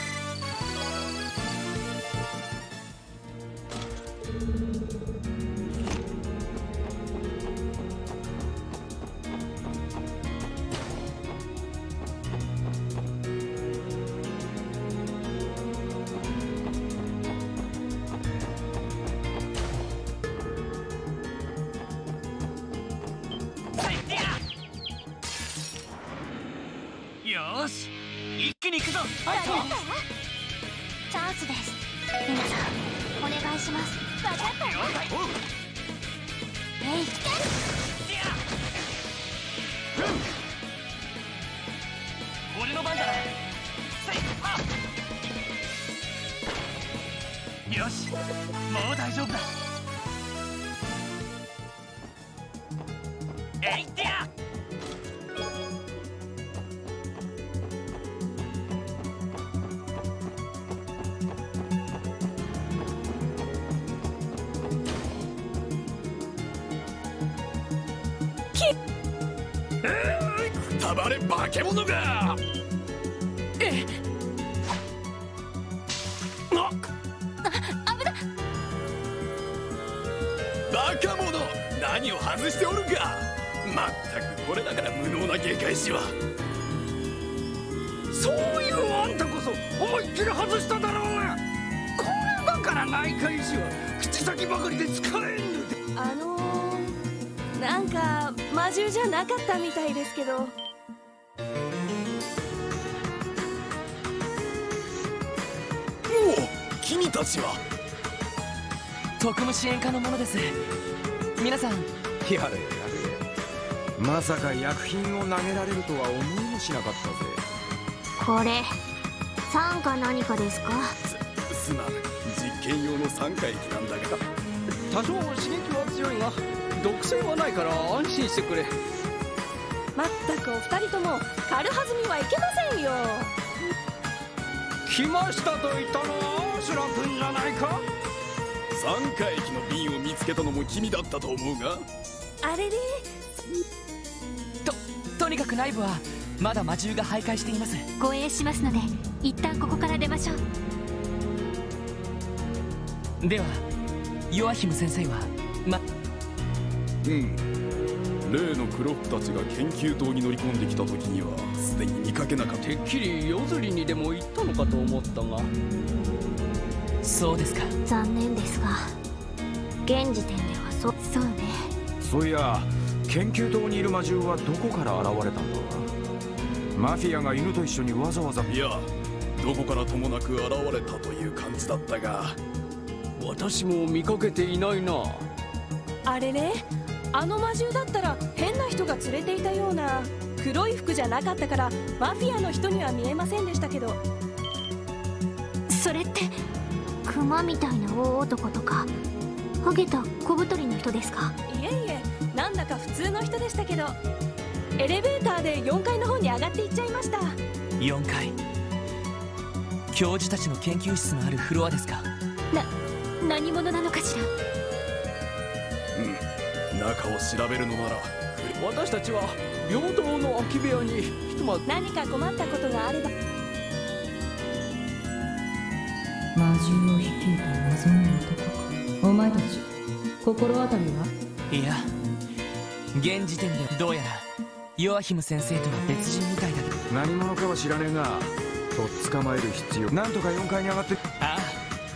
よーし、一気に行くぞ。 チャンスです。皆さんお願いします。分かったわ。えい。 俺の番だな。せいはっ。よし、もう大丈夫だ。えいってや。 くたばれ化け物が。 えっ、 あ、 危な。 バカ者、何を外しておるか。まったくこれだから無能な警戒士は。そういうあんたこそ思いっきり外しただろうが。これだから内科医師は口先ばかりで使えんので。 あのー、なんか魔獣じゃなかったみたいですけど。 おお、君たちは特務支援課のものです。皆さん、 やれやれ、まさか薬品を投げられるとは思いもしなかったぜ。 これ酸か何かですか？ す、すまん、実験用の酸化液なんだが。 多少刺激は強いが毒性はないから安心してくれ。 まったくお二人とも軽はずみはいけませんよ。 来ましたと言ったのはアシュラ君じゃないか。 酸化液の瓶を見つけたのも君だったと思うが。 あれれ、 ととにかく内部はまだ魔獣が徘徊しています。 護衛しますので一旦ここから出ましょう。ではヨアヒム先生はまうん、例のクロフたちが研究棟に乗り込んできた時にはすでに見かけなかった。 てっきり夜釣りにでも行ったのかと思ったが。 そうですか。 残念ですが現時点ではそそうね。 そういや研究棟にいる魔獣はどこから現れたんだろうな。マフィアが犬と一緒にわざわざ。 いや、どこからともなく現れたという感じだったが、 私も見かけていないな。 あれれ、あの魔獣だったら変な人が連れていたような。黒い服じゃなかったからマフィアの人には見えませんでしたけど。 それってクマみたいな大男とかハゲた小太りの人ですか？ いえいえ、なんだか普通の人でしたけど、エレベーターでよんかいの方に上がっていっちゃいました。 よんかい、教授たちの研究室のあるフロアですか？ な何者なのかしら。 うん、中を調べるのなら私たちは平等の空き部屋にひとまず。 何か困ったことがあれば。 魔獣を率いた謎の男か。お前たち心当たりは？ いや、現時点でどうやらヨアヒム先生とは別人みたいだけど。 何者かは知らねえがとっ捕まえる必要。なんとかよんかいに上がって。 ああ、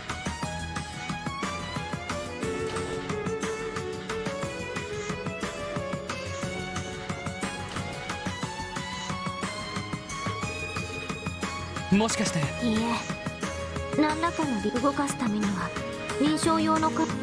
もしかして。 いいえ、何らかの理動かすためには認証用のか。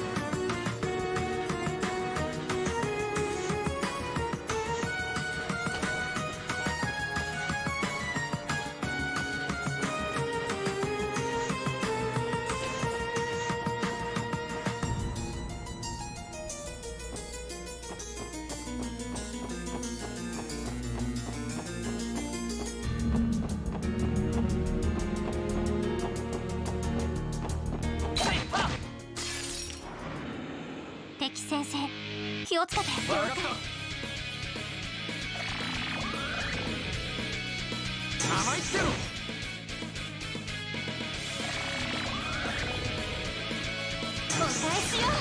敵先生、気をつけて。了解。 甘いってろ。 お返しよ。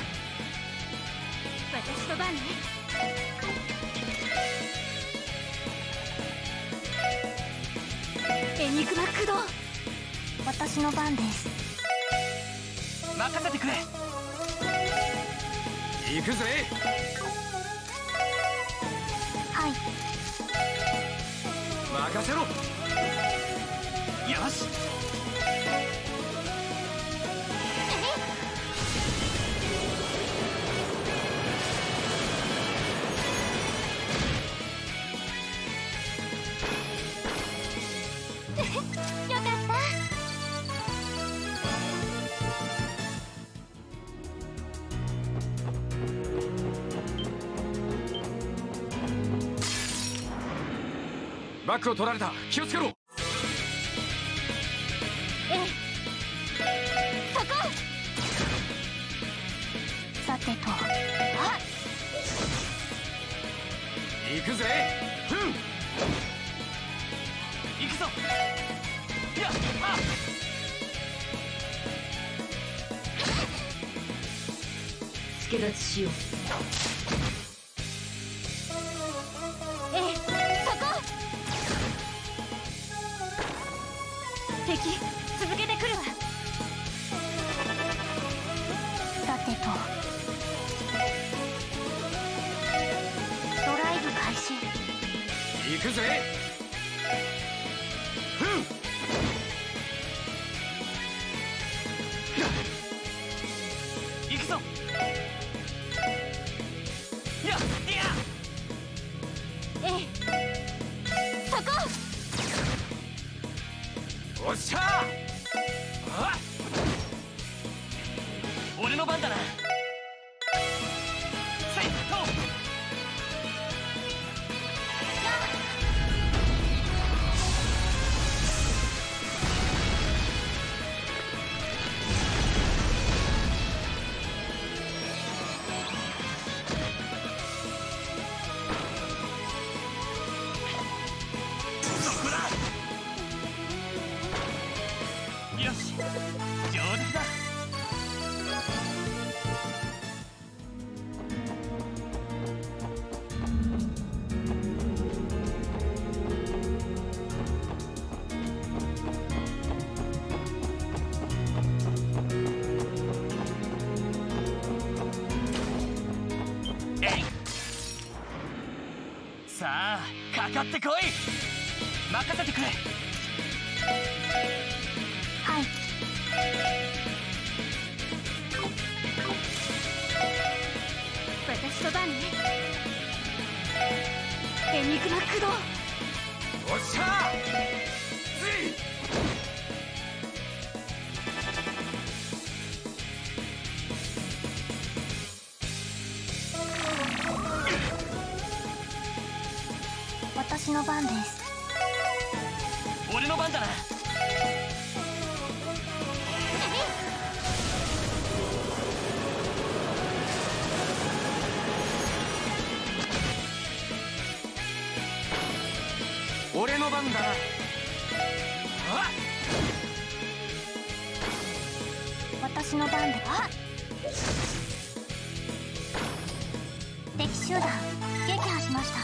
私の番ね。エニグマ駆動。私の番です。 任せてくれ。 行くぜ。 はい。 任せろ。よし。 よかった。 バックを取られた。気をつけろ。 ええ、そこ。さてと、あ、 行くぜ。ふん。 行くぞ。いや、あ。 助立ちしよう。 ええ、そこ。 敵続けてくるわ。さてとドライブ開始。 行くぜ。ふん。 行くぞ。やっいやええ、そこ。 おっしゃー。 あ俺の番だな。せいとそこだ。よし上出来だ。さあかかってこい。任せてくれ。 はい。私の番ね。エニグマ駆動。 おっしゃー。つい。 私の番です。 俺の番だな。 俺の番だな。あ私の番で。あ敵集団撃破しました。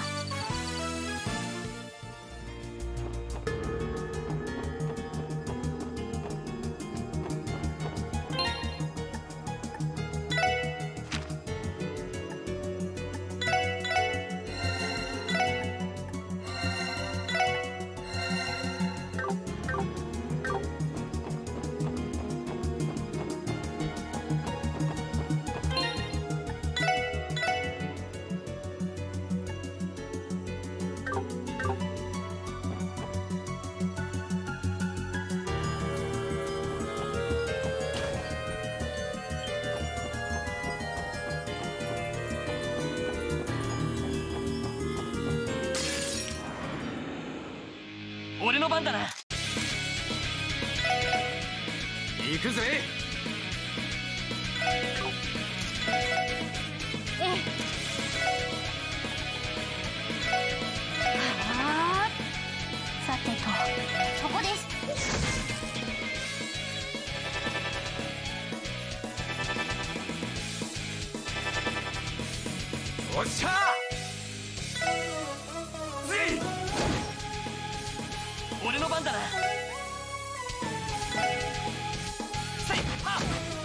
俺の番だな。 行くぜ。 ええ。はあ。さてとそこです。 おっしゃー。つい。 俺の番だな。せいはっ。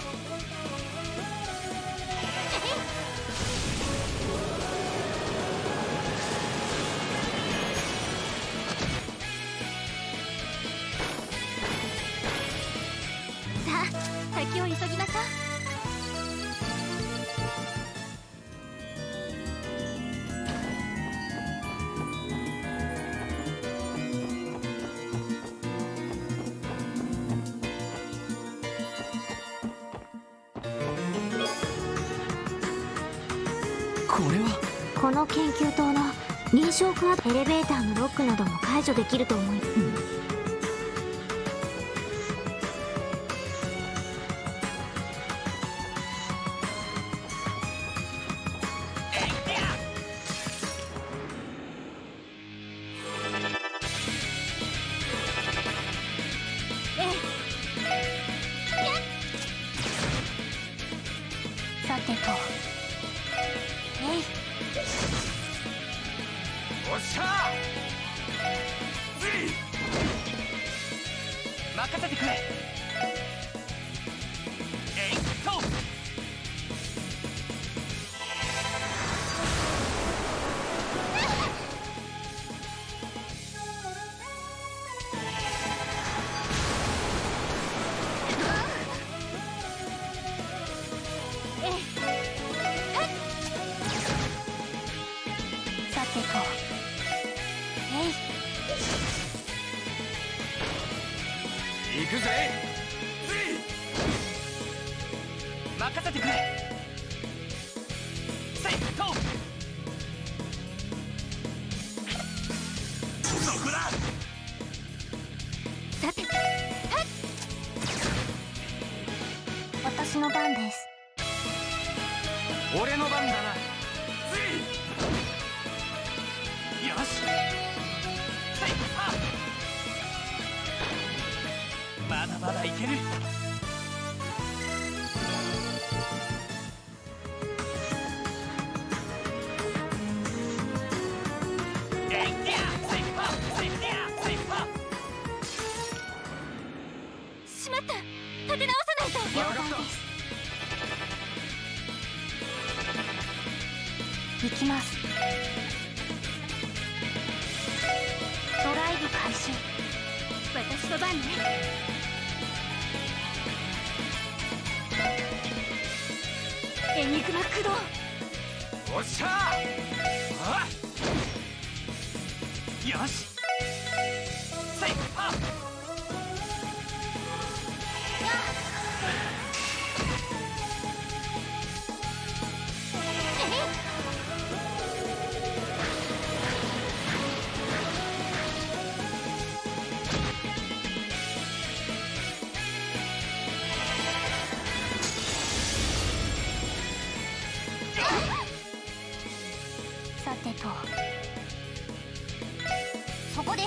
さあ先を急ぎましょう。 これはこの研究棟の認証カード。エレベーターのロックなども解除できると思います。うん、さてとえい。 おっしゃー。 任せてくれ。えいっと。 さてと、えい。 行くぜ。 任せてくれ。せいっと。そこだ。 さて、はい。私の番です。 俺の番だな。 よし。せいっは。まだまだいける。えいっや。せいっは。せいっや。せいっは。 しまった。立て直さないと。了解です。行きます。ドライブ開始。私の番ね。エニグマ駆動。 おっしゃー。 よし。せいっは。 さてと、そこです。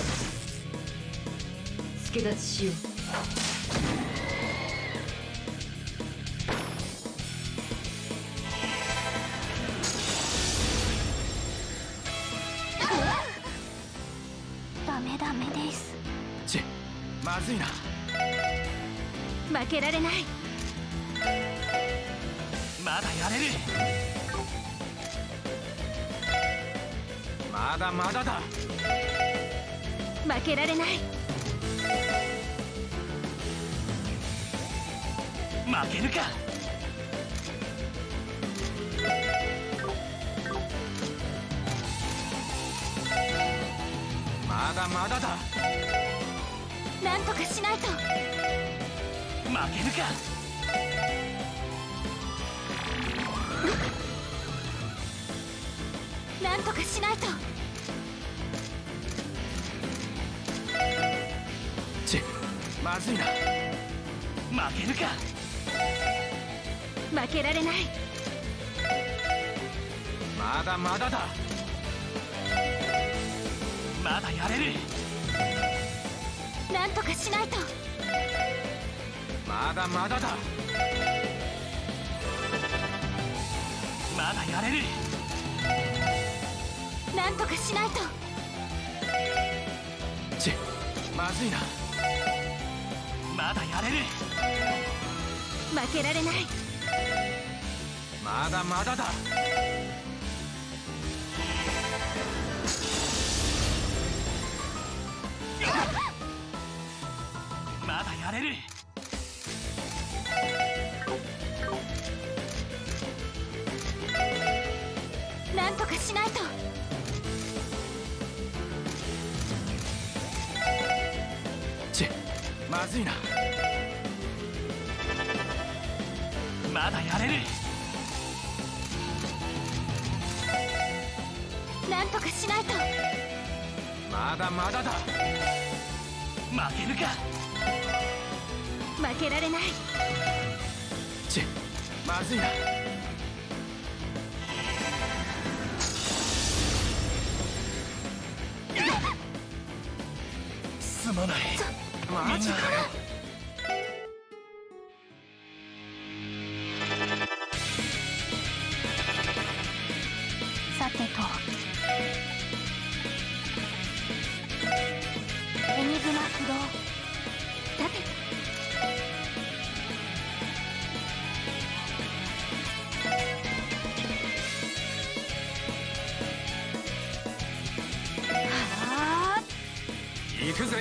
助立ちしよう。 ダメダメです。 ちっ、まずいな。 負けられない。 まだやれる。 まだまだだ。 負けられない。 負けるか。 まだまだだ。 なんとかしないと。 負けるか。 なんとかしないと。 ちっ、まずいな。 負けるか。 負けられない。 まだまだだ。 まだやれる。 なんとかしないと。 まだまだだ。 まだやれる。 なんとかしないと。 ちっ、まずいな。 まだやれる。 負けられない。 まだまだだ。 まだやれる。 なんとかしないと。 ちっ、まずいな。 まだやれる。 なんとかしないと。 まだまだだ。 負けるか。 負けられない。 ちっ、まずいな。 すまない。 マジかよ。 さてと、エニグマ駆動。 さてはあ行くぜ。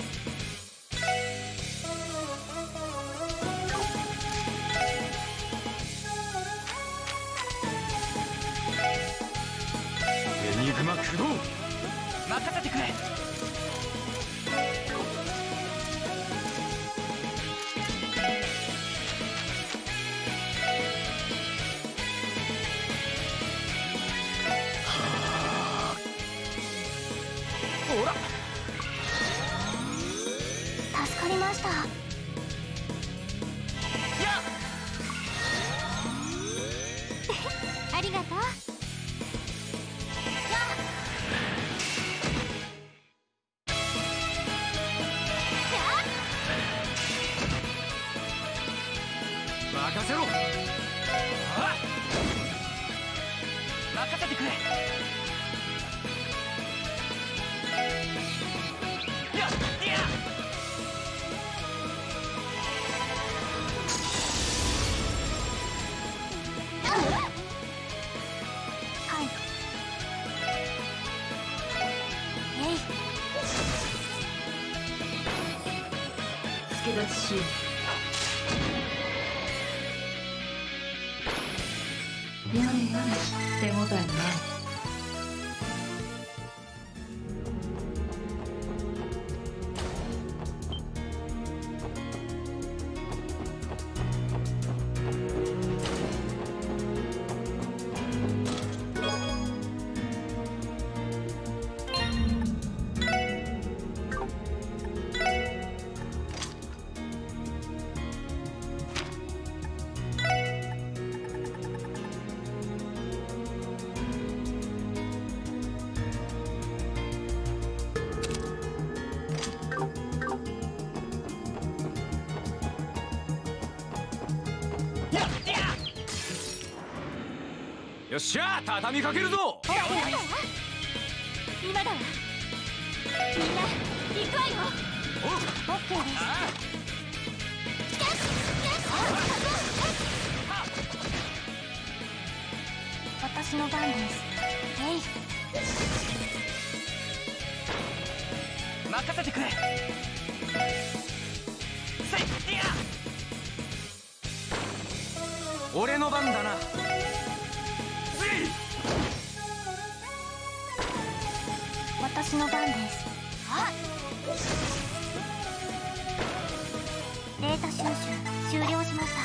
エニグマ駆動、 任せてくれ。 ほら助かりました。やっありがとう。 任せろ。 任せてくれ。やっやっはい。えい。 助立ちしよう。やれやれ、手応えがない。 よっしゃ、畳みかけるぞ。 今だわ。みんな行くわよ。オッケーです。私の番です。えい。 任せてくれ。せいや俺の番だな。 私の番です。あデータ収集終了しました。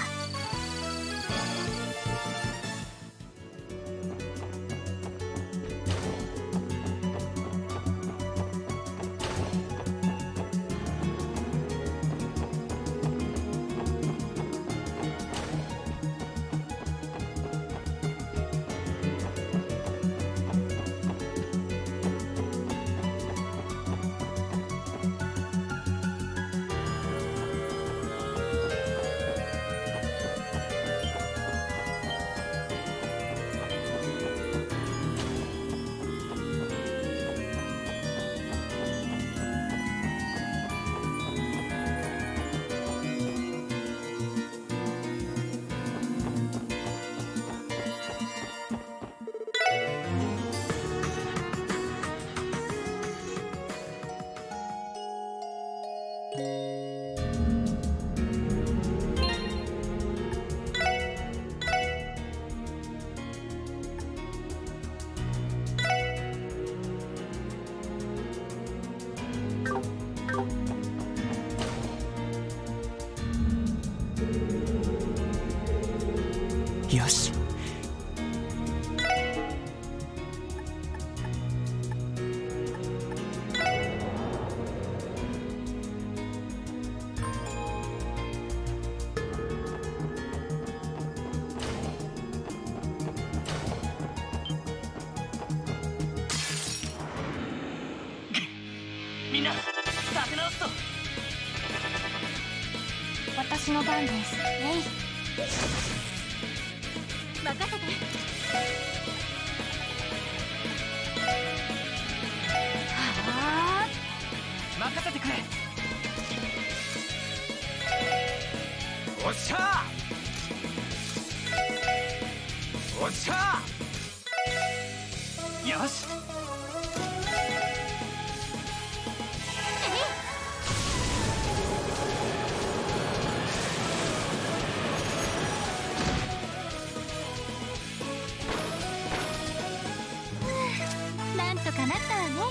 よし。みんな立て直すと。 私の番です。えい。任せて。はあ。 任せてくれ。 おっしゃおっしゃよしなんとかなったわね。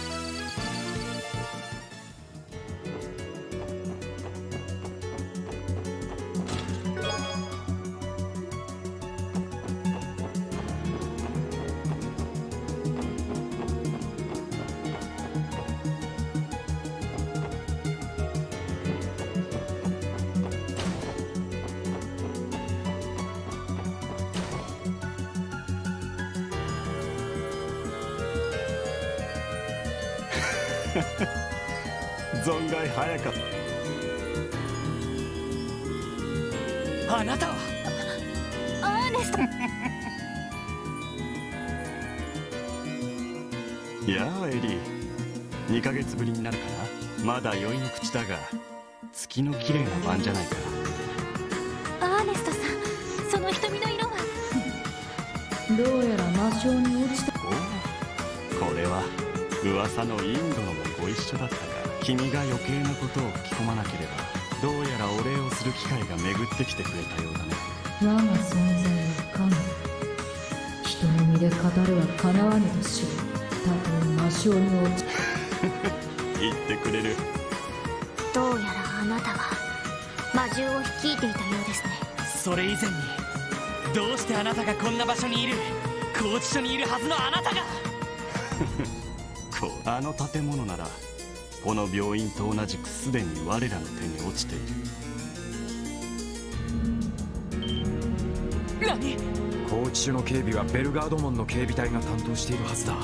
存外早かった。 あなたはアーネストやあエリー、にかげつぶりになるかな。まだ酔いの口だが月の綺麗な晩じゃないか。 アーネストさん、その瞳の色はどうやら魔性に落ちた。 おお、これは噂のインドのもご一緒だったか。君が余計なことを吹き込まなければ、どうやらお礼をする機会が巡ってきてくれたようだね。 我が存在は神、人の身で語るはかなわぬと知る。たとえ魔性に落ち言ってくれる。 どうやらあなたが魔獣を率いていたようですね。 それ以前に、どうしてあなたがこんな場所にいる、拘置所にいるはずのあなたがこうあの建物ならこの病院と同じくすでに我らの手に落ちている。 何？ 拘置所の警備はベルガード門の警備隊が担当しているはずだ。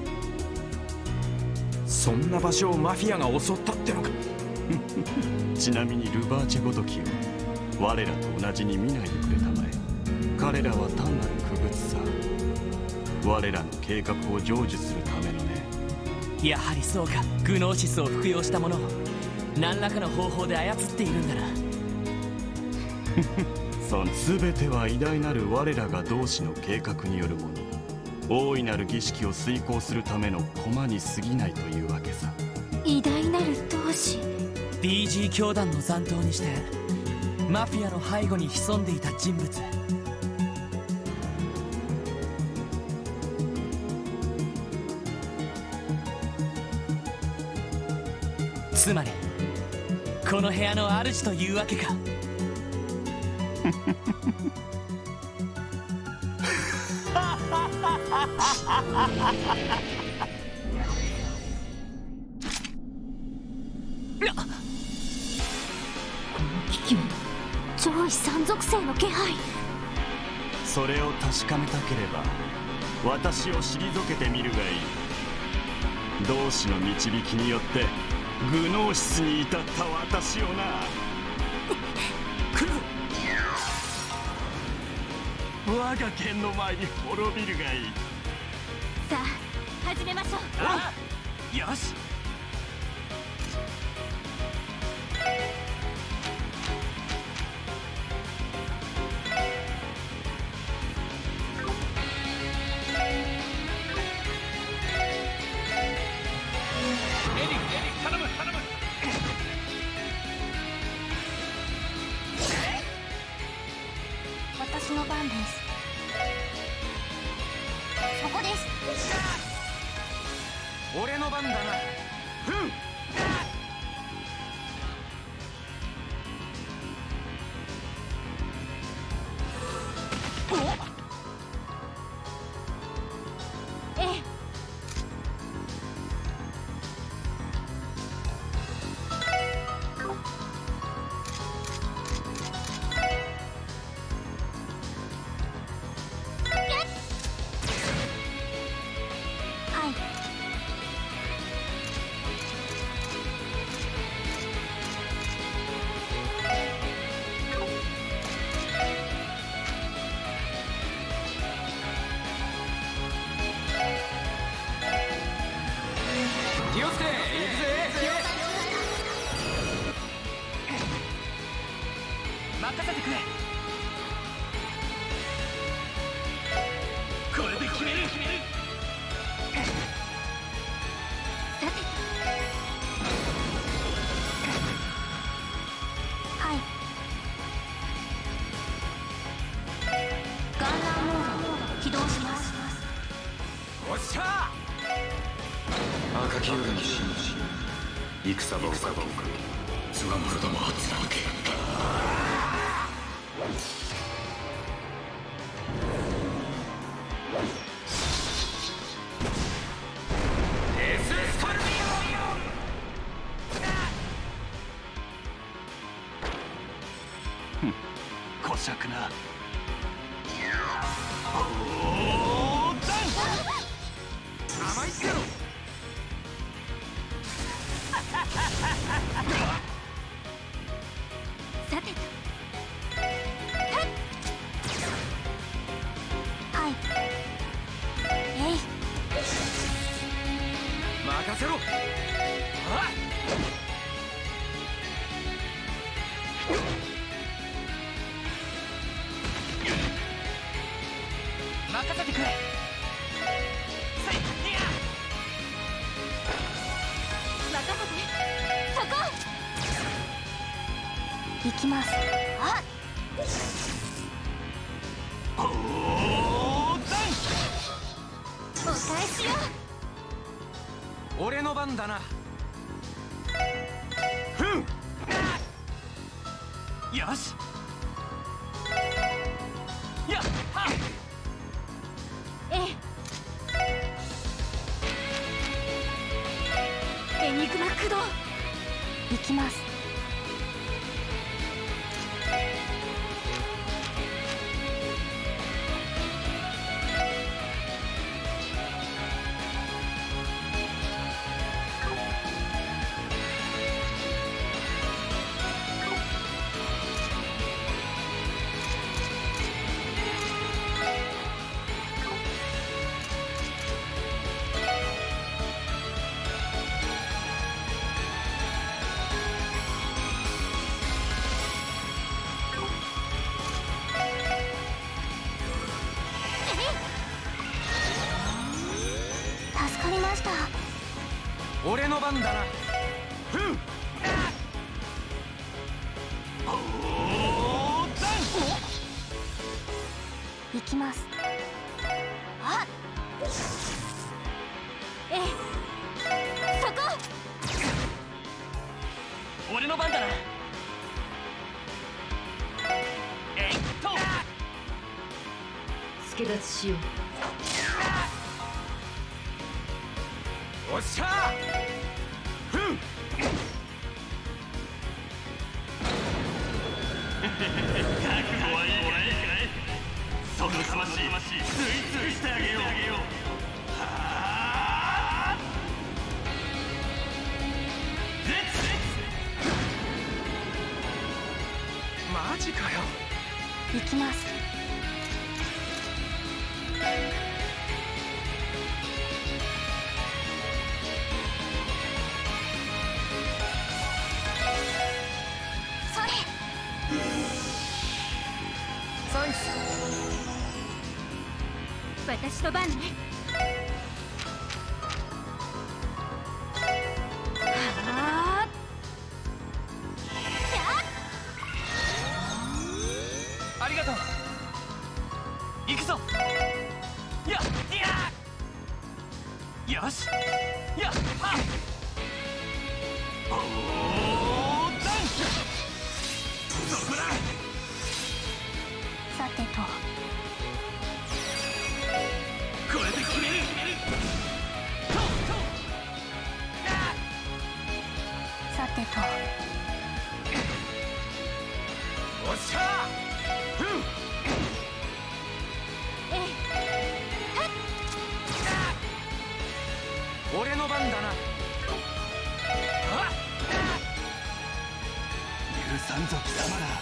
そんな場所をマフィアが襲ったってのかちなみにルバーチェごときを我らと同じに見ないでくれたまえ。彼らは単なる傀儡さ。我らの計画を成就するためのね。 やはりそうか。グノーシスを服用したものを何らかの方法で操っているんだなその全ては偉大なる我らが同志の計画によるもの。大いなる儀式を遂行するための駒に過ぎないというわけさ。 偉大なる同志。 ディージー 教団の残党にしてマフィアの背後に潜んでいた人物。つまりこの部屋の主というわけか危機は上位三属性の気配。 それを確かめたければ私を退けてみるがいい。同志の導きによってグノーシスに至った私をな。我が剣の前に滅びるがいい。 さあ始めましょう。 ああ、よし。 私の番です。そこです。 俺の番だな。ふん。 ええ。 気をつけ、行くぜ。 マ任せてくれ。これで決める決める。 さて、はい。ガンナーモード起動します。 おっしゃー。 赤き夜に信じ戦場をかけつわむるどもを貫け。 デススカルビオ。ふん、こしゃくな。 おーダン甘いってやろ。 さてと、はい。えい、 任せろ。あっ、 任せてくれ。せいにゃ任せて。そこ行きます。あっ、 おーダンお返しよ。 俺の番だな。ふん。 よし。やっはっ。 ええ。エニグマ駆動。行きます。助かりました。 俺の番だな。ふん。おーダン行きます。あっ、ええ。そこ。 俺の番だな。えいっと。 助立ちしよう。 おっしゃー。ふん。 覚悟はいいかい。その魂ついついしてあげよう。はあ。レッツレッツ。 マジかよ。 行きます。それ。 ソイス。 私の番ね。はあ。 ありがとう。行くぞ。やっやよし。やっはっ。 おーダンそこだ。 さてと、 これで決める。 さてと、 おっしゃー。ふん。 ええ。 俺の番だな。 許さんぞ貴様ら。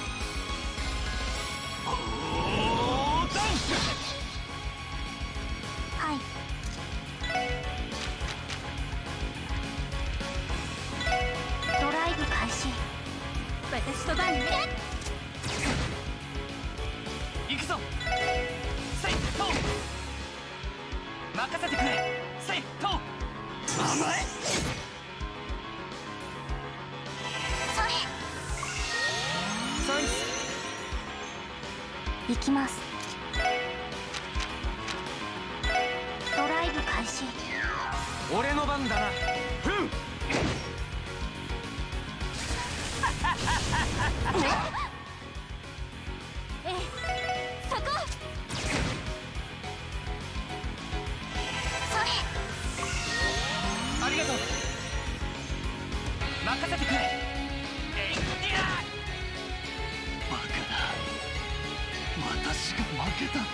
おーダンはい。ドライブ開始。私と番ね。 任せてくれセイト。甘い。 それサイス行きます。ドライブ開始。 俺の番だな。ふんええ、そこ。それ。 ありがとう。任せてくれ。えいっや。 バカだ。私が負けた。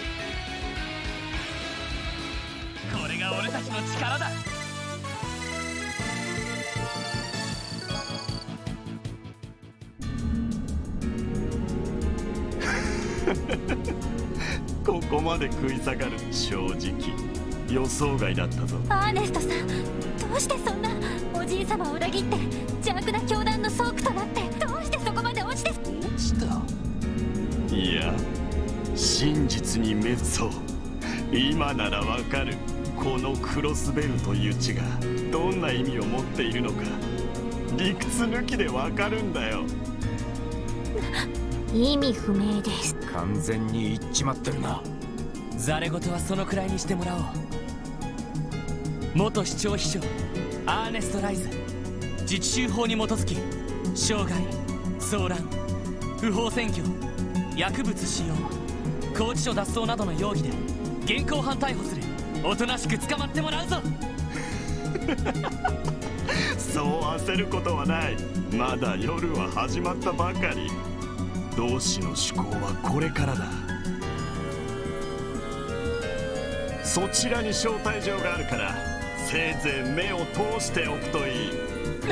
これが俺たちの力だ。 ここまで食い下がる。正直予想外だったぞ。 アーネストさん、どうしてそんなおじい様を裏切って邪悪な教団の倉庫となって、どうしてそこまで落ちて。 落ちた。いや、真実に滅相。今ならわかる。このクロスベルという地がどんな意味を持っているのか、理屈抜きでわかるんだよ。 意味不明です。 完全に言っちまってるな。 ザレ言はそのくらいにしてもらおう。元市長秘書アーネスト・ライズ、自治州法に基づき傷害、騒乱、不法占拠、薬物使用、拘置所脱走などの容疑で現行犯逮捕する。おとなしく捕まってもらうぞ。 そう焦ることはない。まだ夜は始まったばかり。同志の思考はこれからだ。そちらに招待状があるから、せいぜい目を通しておくといい。 何？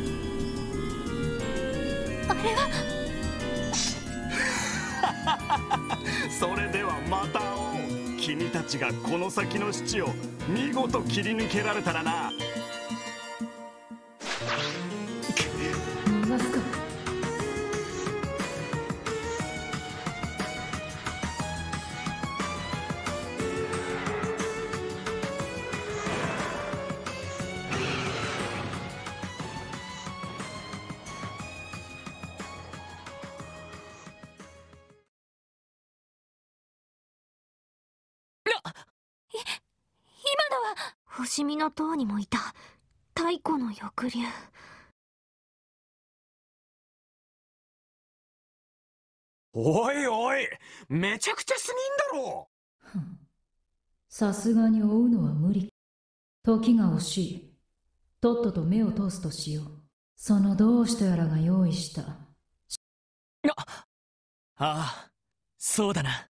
あれはそれではまた会おう。君たちがこの先の七を見事切り抜けられたらな。 逃がすか。 星見の塔にもいた太古の翼竜。 おいおい、めちゃくちゃすぎんだろ。 さすがに追うのは無理。時が惜しい。とっとと目を通すとしよう。そのどうしたやらが用意した。 ああ、そうだな。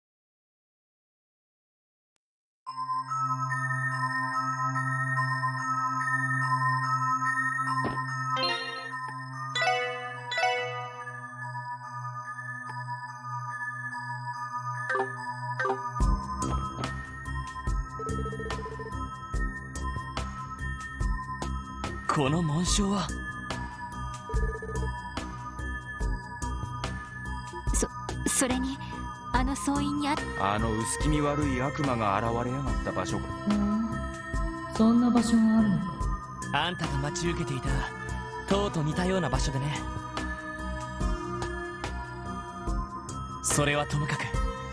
この紋章は。 そそれにあの総員にああの薄気味悪い悪魔が現れやがった場所か。 そんな場所があるのか。 あんたが待ち受けていた塔と似たような場所でね。それはともかく、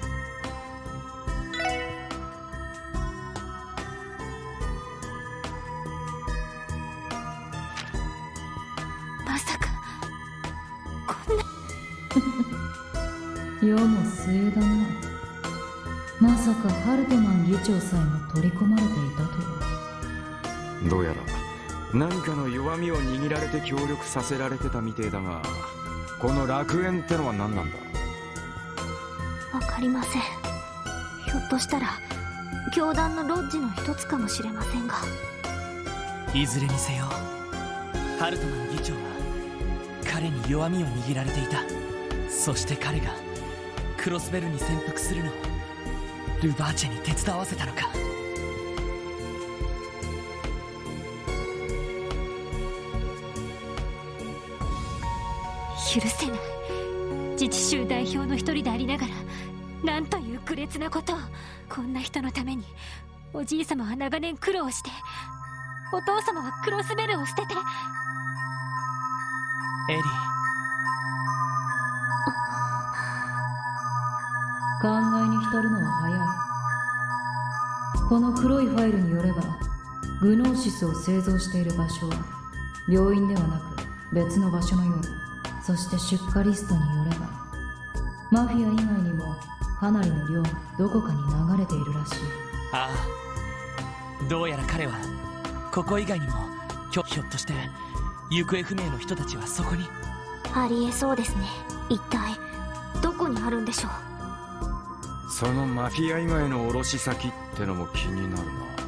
まさかこんな世も末だな。まさかハルトマン議長さえも取り込まれていたとは。 どうやら何かの弱みを握られて協力させられてたみてえだが、この楽園ってのは何なんだ。 わかりません。ひょっとしたら教団のロッジの一つかもしれませんが。 いずれにせよハルトマン議長は彼に弱みを握られていた。そして彼がクロスベルに潜伏するのをルバーチェに手伝わせたのか。 許せない。自治州代表の一人でありながら、なんという愚劣なことを。こんな人のためにおじい様は長年苦労して、お父様はクロスベルを捨てて。 エリー、 考えに浸るのは早い。この黒いファイルによれば、グノーシスを製造している場所は病院ではなく別の場所のようだ。そして出荷リストによれば、マフィア以外にもかなりの量がどこかに流れているらしい。 ああ、どうやら彼はここ以外にもひょひょっとして行方不明の人たちはそこに。 ありえそうですね。一体どこにあるんでしょう。 そのマフィア以外の卸先ってのも気になる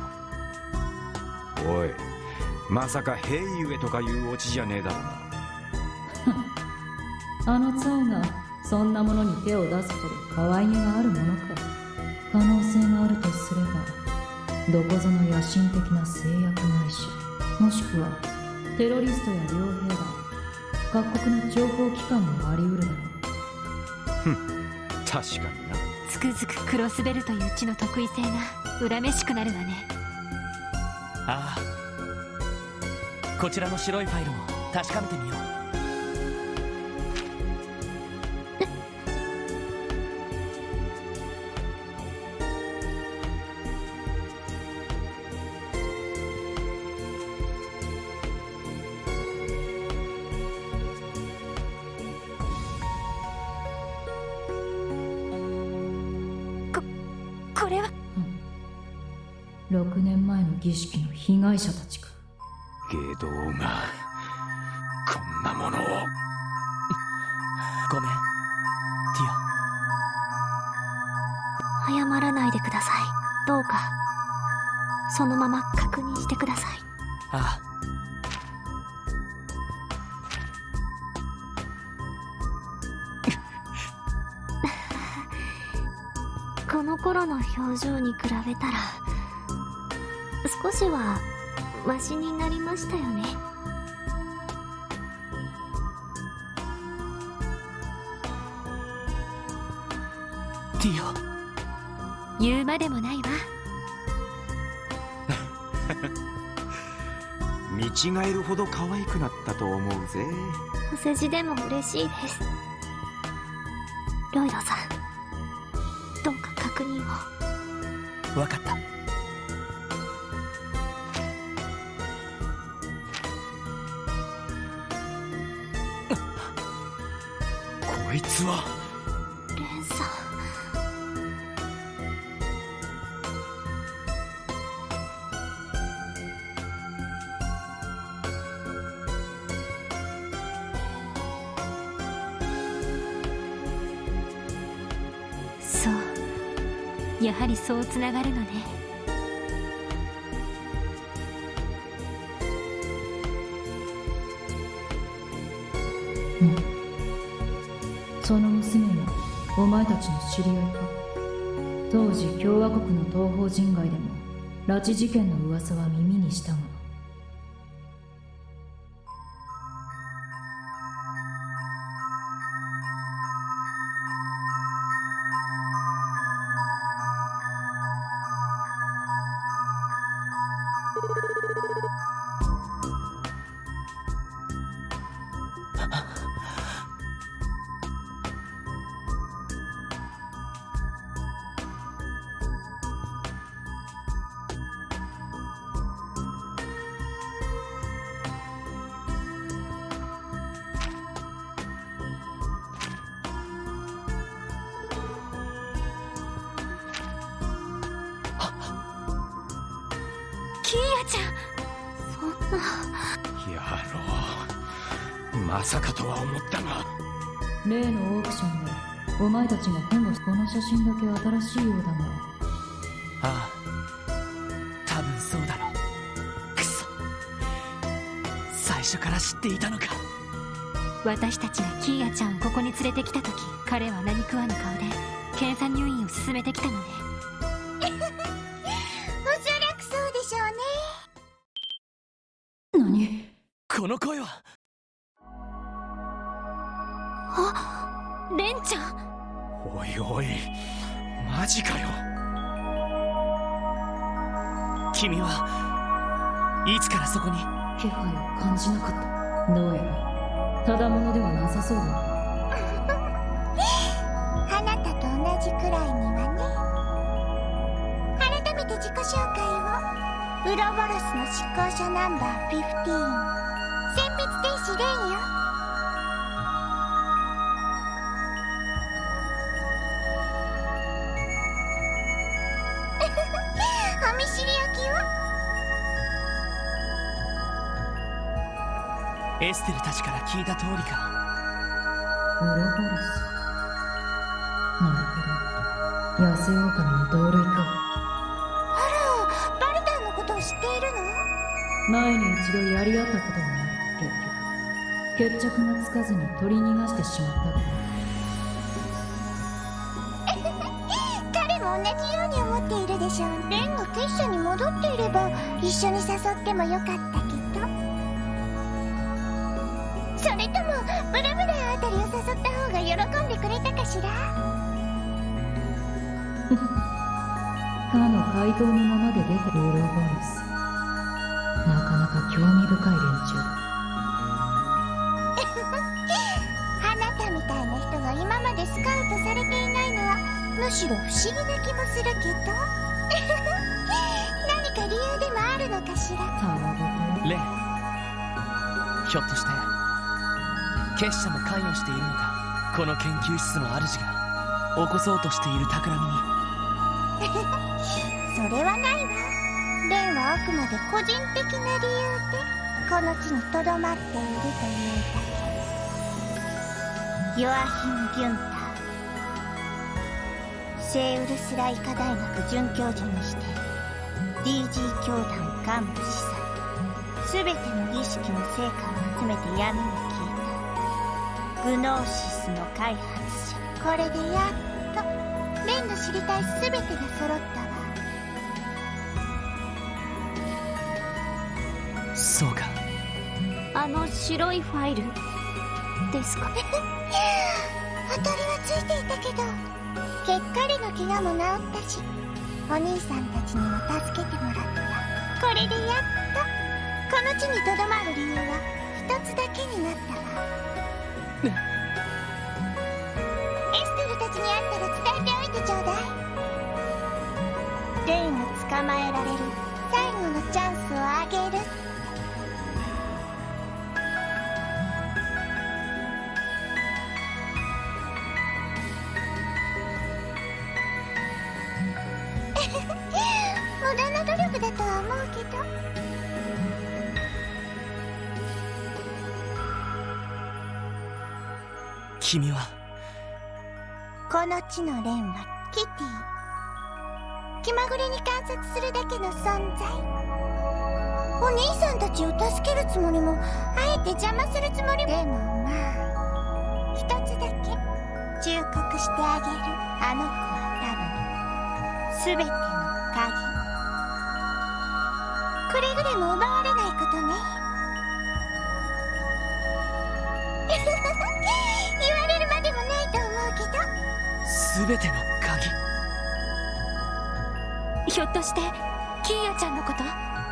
な。おい、まさかヘイユエとかいうオチじゃねえだろうな。 あのツォがそんなものに手を出すほど可愛げがあるものか。可能性があるとすれば、どこぞの野心的な製薬会社、もしくはテロリストや傭兵団、各国の情報機関もあり得るだろう。 ふん、確かにな。 つくづくクロスベルという血の得意性が恨めしくなるわね。 ああ、こちらの白いファイルも確かめてみよう。 これはろくねんまえの儀式の被害者たちか。 ゲドウがこんなものを。 ごめん、ティア。謝らないでください。どうかそのまま確認してください。 ああ。 この頃の表情に比べたら少しはマシになりましたよね。 ティオ。 言うまでもないわ。 見違えるほど可愛くなったと思うぜ。 お世辞でも嬉しいです。ロイドさん、どうか確認を。 分かった。 こいつはレンさん。そう、やはりそうつながるのね。 うん、その娘はお前たちの知り合いか。当時共和国の東方人街でも拉致事件の噂は耳にしたが。 キーヤちゃん、そんな。 野郎、まさかとは思ったが。 例のオークションでお前たちが保護し、この写真だけ新しいようだが。 ああ、多分そうだろう。くそ、最初から知っていたのか。 私たちがキーヤちゃんをここに連れてきた時、彼は何食わぬ顔で検査入院を進めてきたのね。 おそらくそうでしょうね。何？ この声は。 あ、レンちゃん。 おいおい、マジかよ。 君はいつからそこに？ 気配を感じなかった。どうやらただものではなさそうだな。 あなたと同じくらいにはね。改めて自己紹介を。ウロボロスの執行者ナンバーじゅうご選別天使レンよ。お見知りおきを。 エステルたちから聞いた通りか。 ウロボロス。なるほど、野生狼の同類か。 あら、バルタンのことを知っているの？ 前に一度やり合ったことがある。結局決着がつかずに取り逃がしてしまったから。 彼も同じように思っているでしょう。レンが結社に戻っていれば一緒に誘ってもよかったけど。それともブラブラあたりを誘った方が喜んでくれたかしら？ かの怪盗のままで出てるウロボロス。なかなか興味深い連中だ。 あなたみたいな人が今までスカウトされていないのはむしろ不思議な気もするけど。何か理由でもあるのかしら？ レン、ひょっとして結社も関与しているのか。この研究室の主が起こそうとしている企みに。 それはないわ。レンはあくまで個人的な理由でこの地にとどまっているというだけ。ヨアヒム・ギュンター、聖ウルスライ科大学准教授にして ディージー 教団幹部司祭、すべての儀式の成果を集めて闇に聞いたグノーシスの開発者。これでやっとレンの知りたいすべてが揃ったわ。 そうか。 あの白いファイルですか？ 当たりはついていたけど、結果りの怪我も治ったし、お兄さんたちにも助けてもらった。これでやっとこの地にとどまる理由は一つだけになったわ。エステルたちに会ったら伝えておいてちょうだい。レインを捕まえられる最後のチャンスをあげる。無駄な努力だとは思うけど。 君は？ この地のレンはキティ。気まぐれに観察するだけの存在。お兄さんたちを助けるつもりも、あえて邪魔するつもりも。でもまあ一つだけ忠告してあげる。あの子は多分全ての鍵。くれぐれも奪われないことね。言われるまでもないと思うけど。 全ての鍵。 ひょっとしてキーヤちゃんのこと？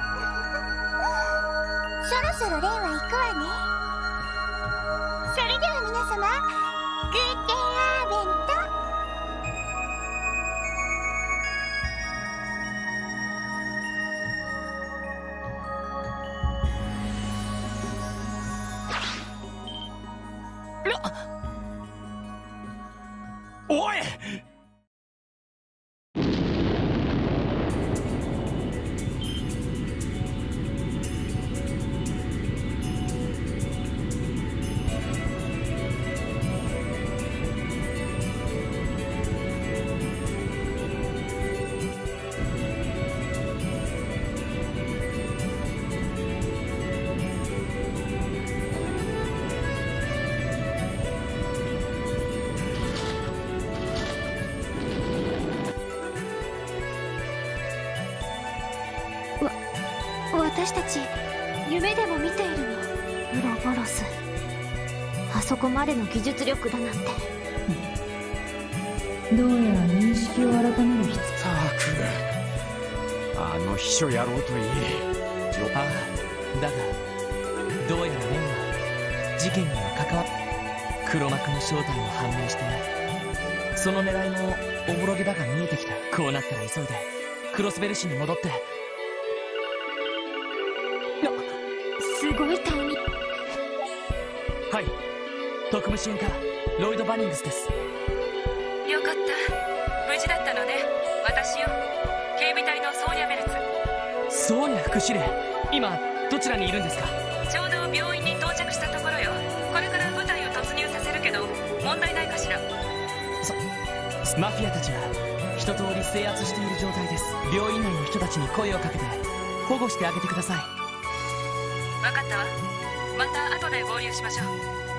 そろそろレイは行くわね。それでは皆様、グーテンアーベント。 おい！ 私たち夢でも見ているの？ウロボロス、あそこまでの技術力だなんて。 どうやら認識を改める必ったく、 あの秘書やろうといい。 ああ、だがどうやら蓮は事件には関わっ黒幕の正体も判明して、その狙いもおぼろげだが見えてきた。こうなったら急いでクロスベル市に戻って。 すごいタイミング。 はい、特務支援課ロイド・バニングスです。 よかった、無事だったのね。私よ、警備隊のソーニャ・ベルツ。 ソーニャ副司令、今どちらにいるんですか？ ちょうど病院に到着したところよ。これから部隊を突入させるけど問題ないかしら？ そマフィアたちは一通り制圧している状態です。病院内の人たちに声をかけて保護してあげてください。 分かったわ。また後で合流しましょう。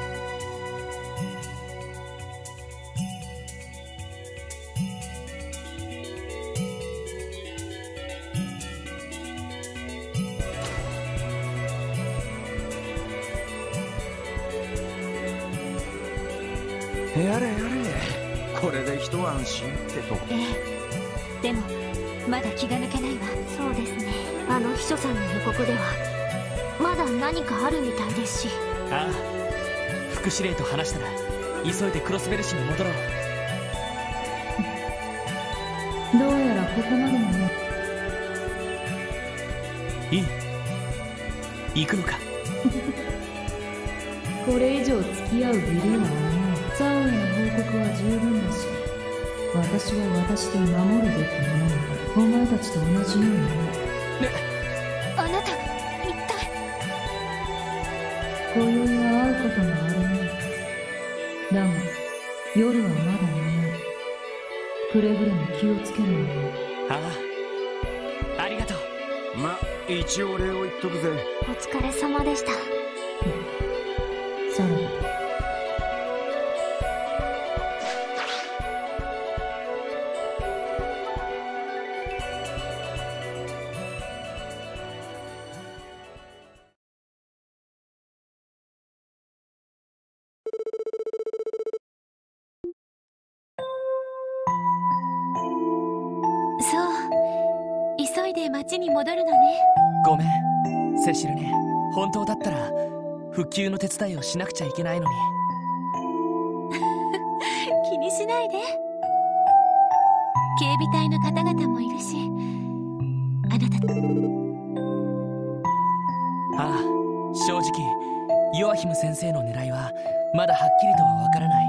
やれやれ、これで一安心ってとこ。 ええ、でもまだ気が抜けないわ。そうですね、あの秘書さんの予告ではまだ何かあるみたいですし。 ああ、副司令と話したら急いでクロスベル市に戻ろう。 どうやらここまでのね。 いい、行くのか？ これ以上付き合う義理はない。ザオへの報告は十分だし、私は私で守るべきものなの。お前たちと同じようにね。 あなた、一体。 今宵は会うこともあるね。だが夜はまだ長い。くれぐれも気をつけるのよ。 ああ、ありがとう。 ま、一応礼を言っとくぜ。 お疲れ様でした。 さらば。 急いで町に戻るのね。 ごめんセシルね。本当だったら復旧の手伝いをしなくちゃいけないのに。 気にしないで。警備隊の方々もいるし、あなた。 ああ、正直ヨアヒム先生の狙いはまだはっきりとはわからない。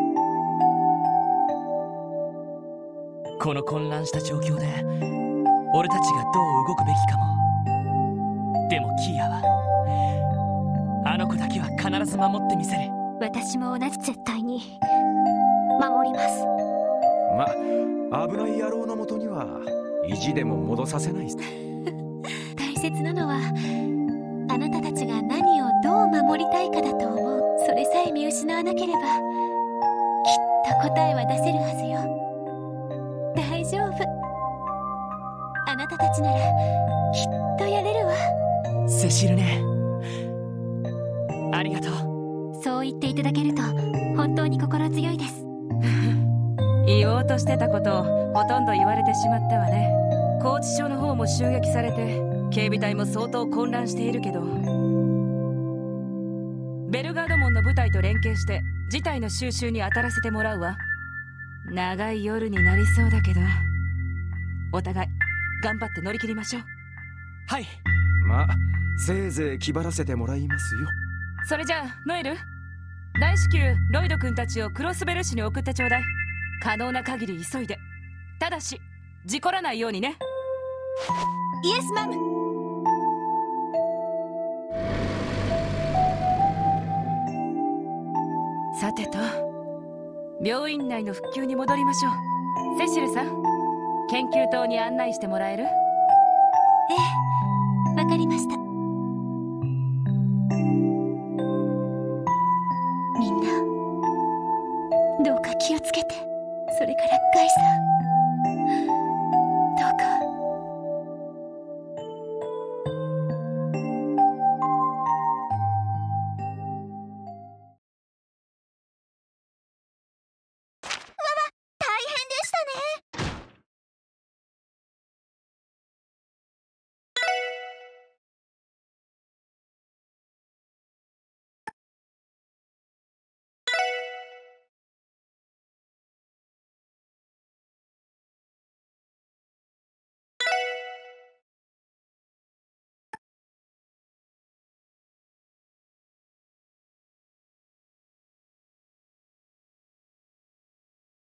この混乱した状況で俺たちがどう動くべきかも。でもキーヤはあの子だけは必ず守ってみせる。 私も同じ。絶対に守ります。 ま、危ない野郎のもとには意地でも戻させない。 大切なのはあなたたちが何をどう守りたいかだと思う。それさえ見失わなければきっと答えは出せるはずよ。大丈夫、あなたたちならきっとやれるわ。 セシルね、ありがとう。 そう言っていただけると本当に心強いです。 言おうとしてたことをほとんど言われてしまったわね。拘置所の方も襲撃されて警備隊も相当混乱しているけど、ベルガード門の部隊と連携して事態の収拾に当たらせてもらうわ。長い夜になりそうだけどお互い頑張って乗り切りましょう。 はい。 ま、せいぜい気張らせてもらいますよ。 それじゃあノエル、大至急ロイド君たちをクロスベル市に送ってちょうだい。可能な限り急いで、ただし事故らないようにね。 イエスマム。 さてと、病院内の復旧に戻りましょう。セシルさん、研究棟に案内してもらえる？ ええ、わかりました。みんなどうか気をつけて。それからガイさん。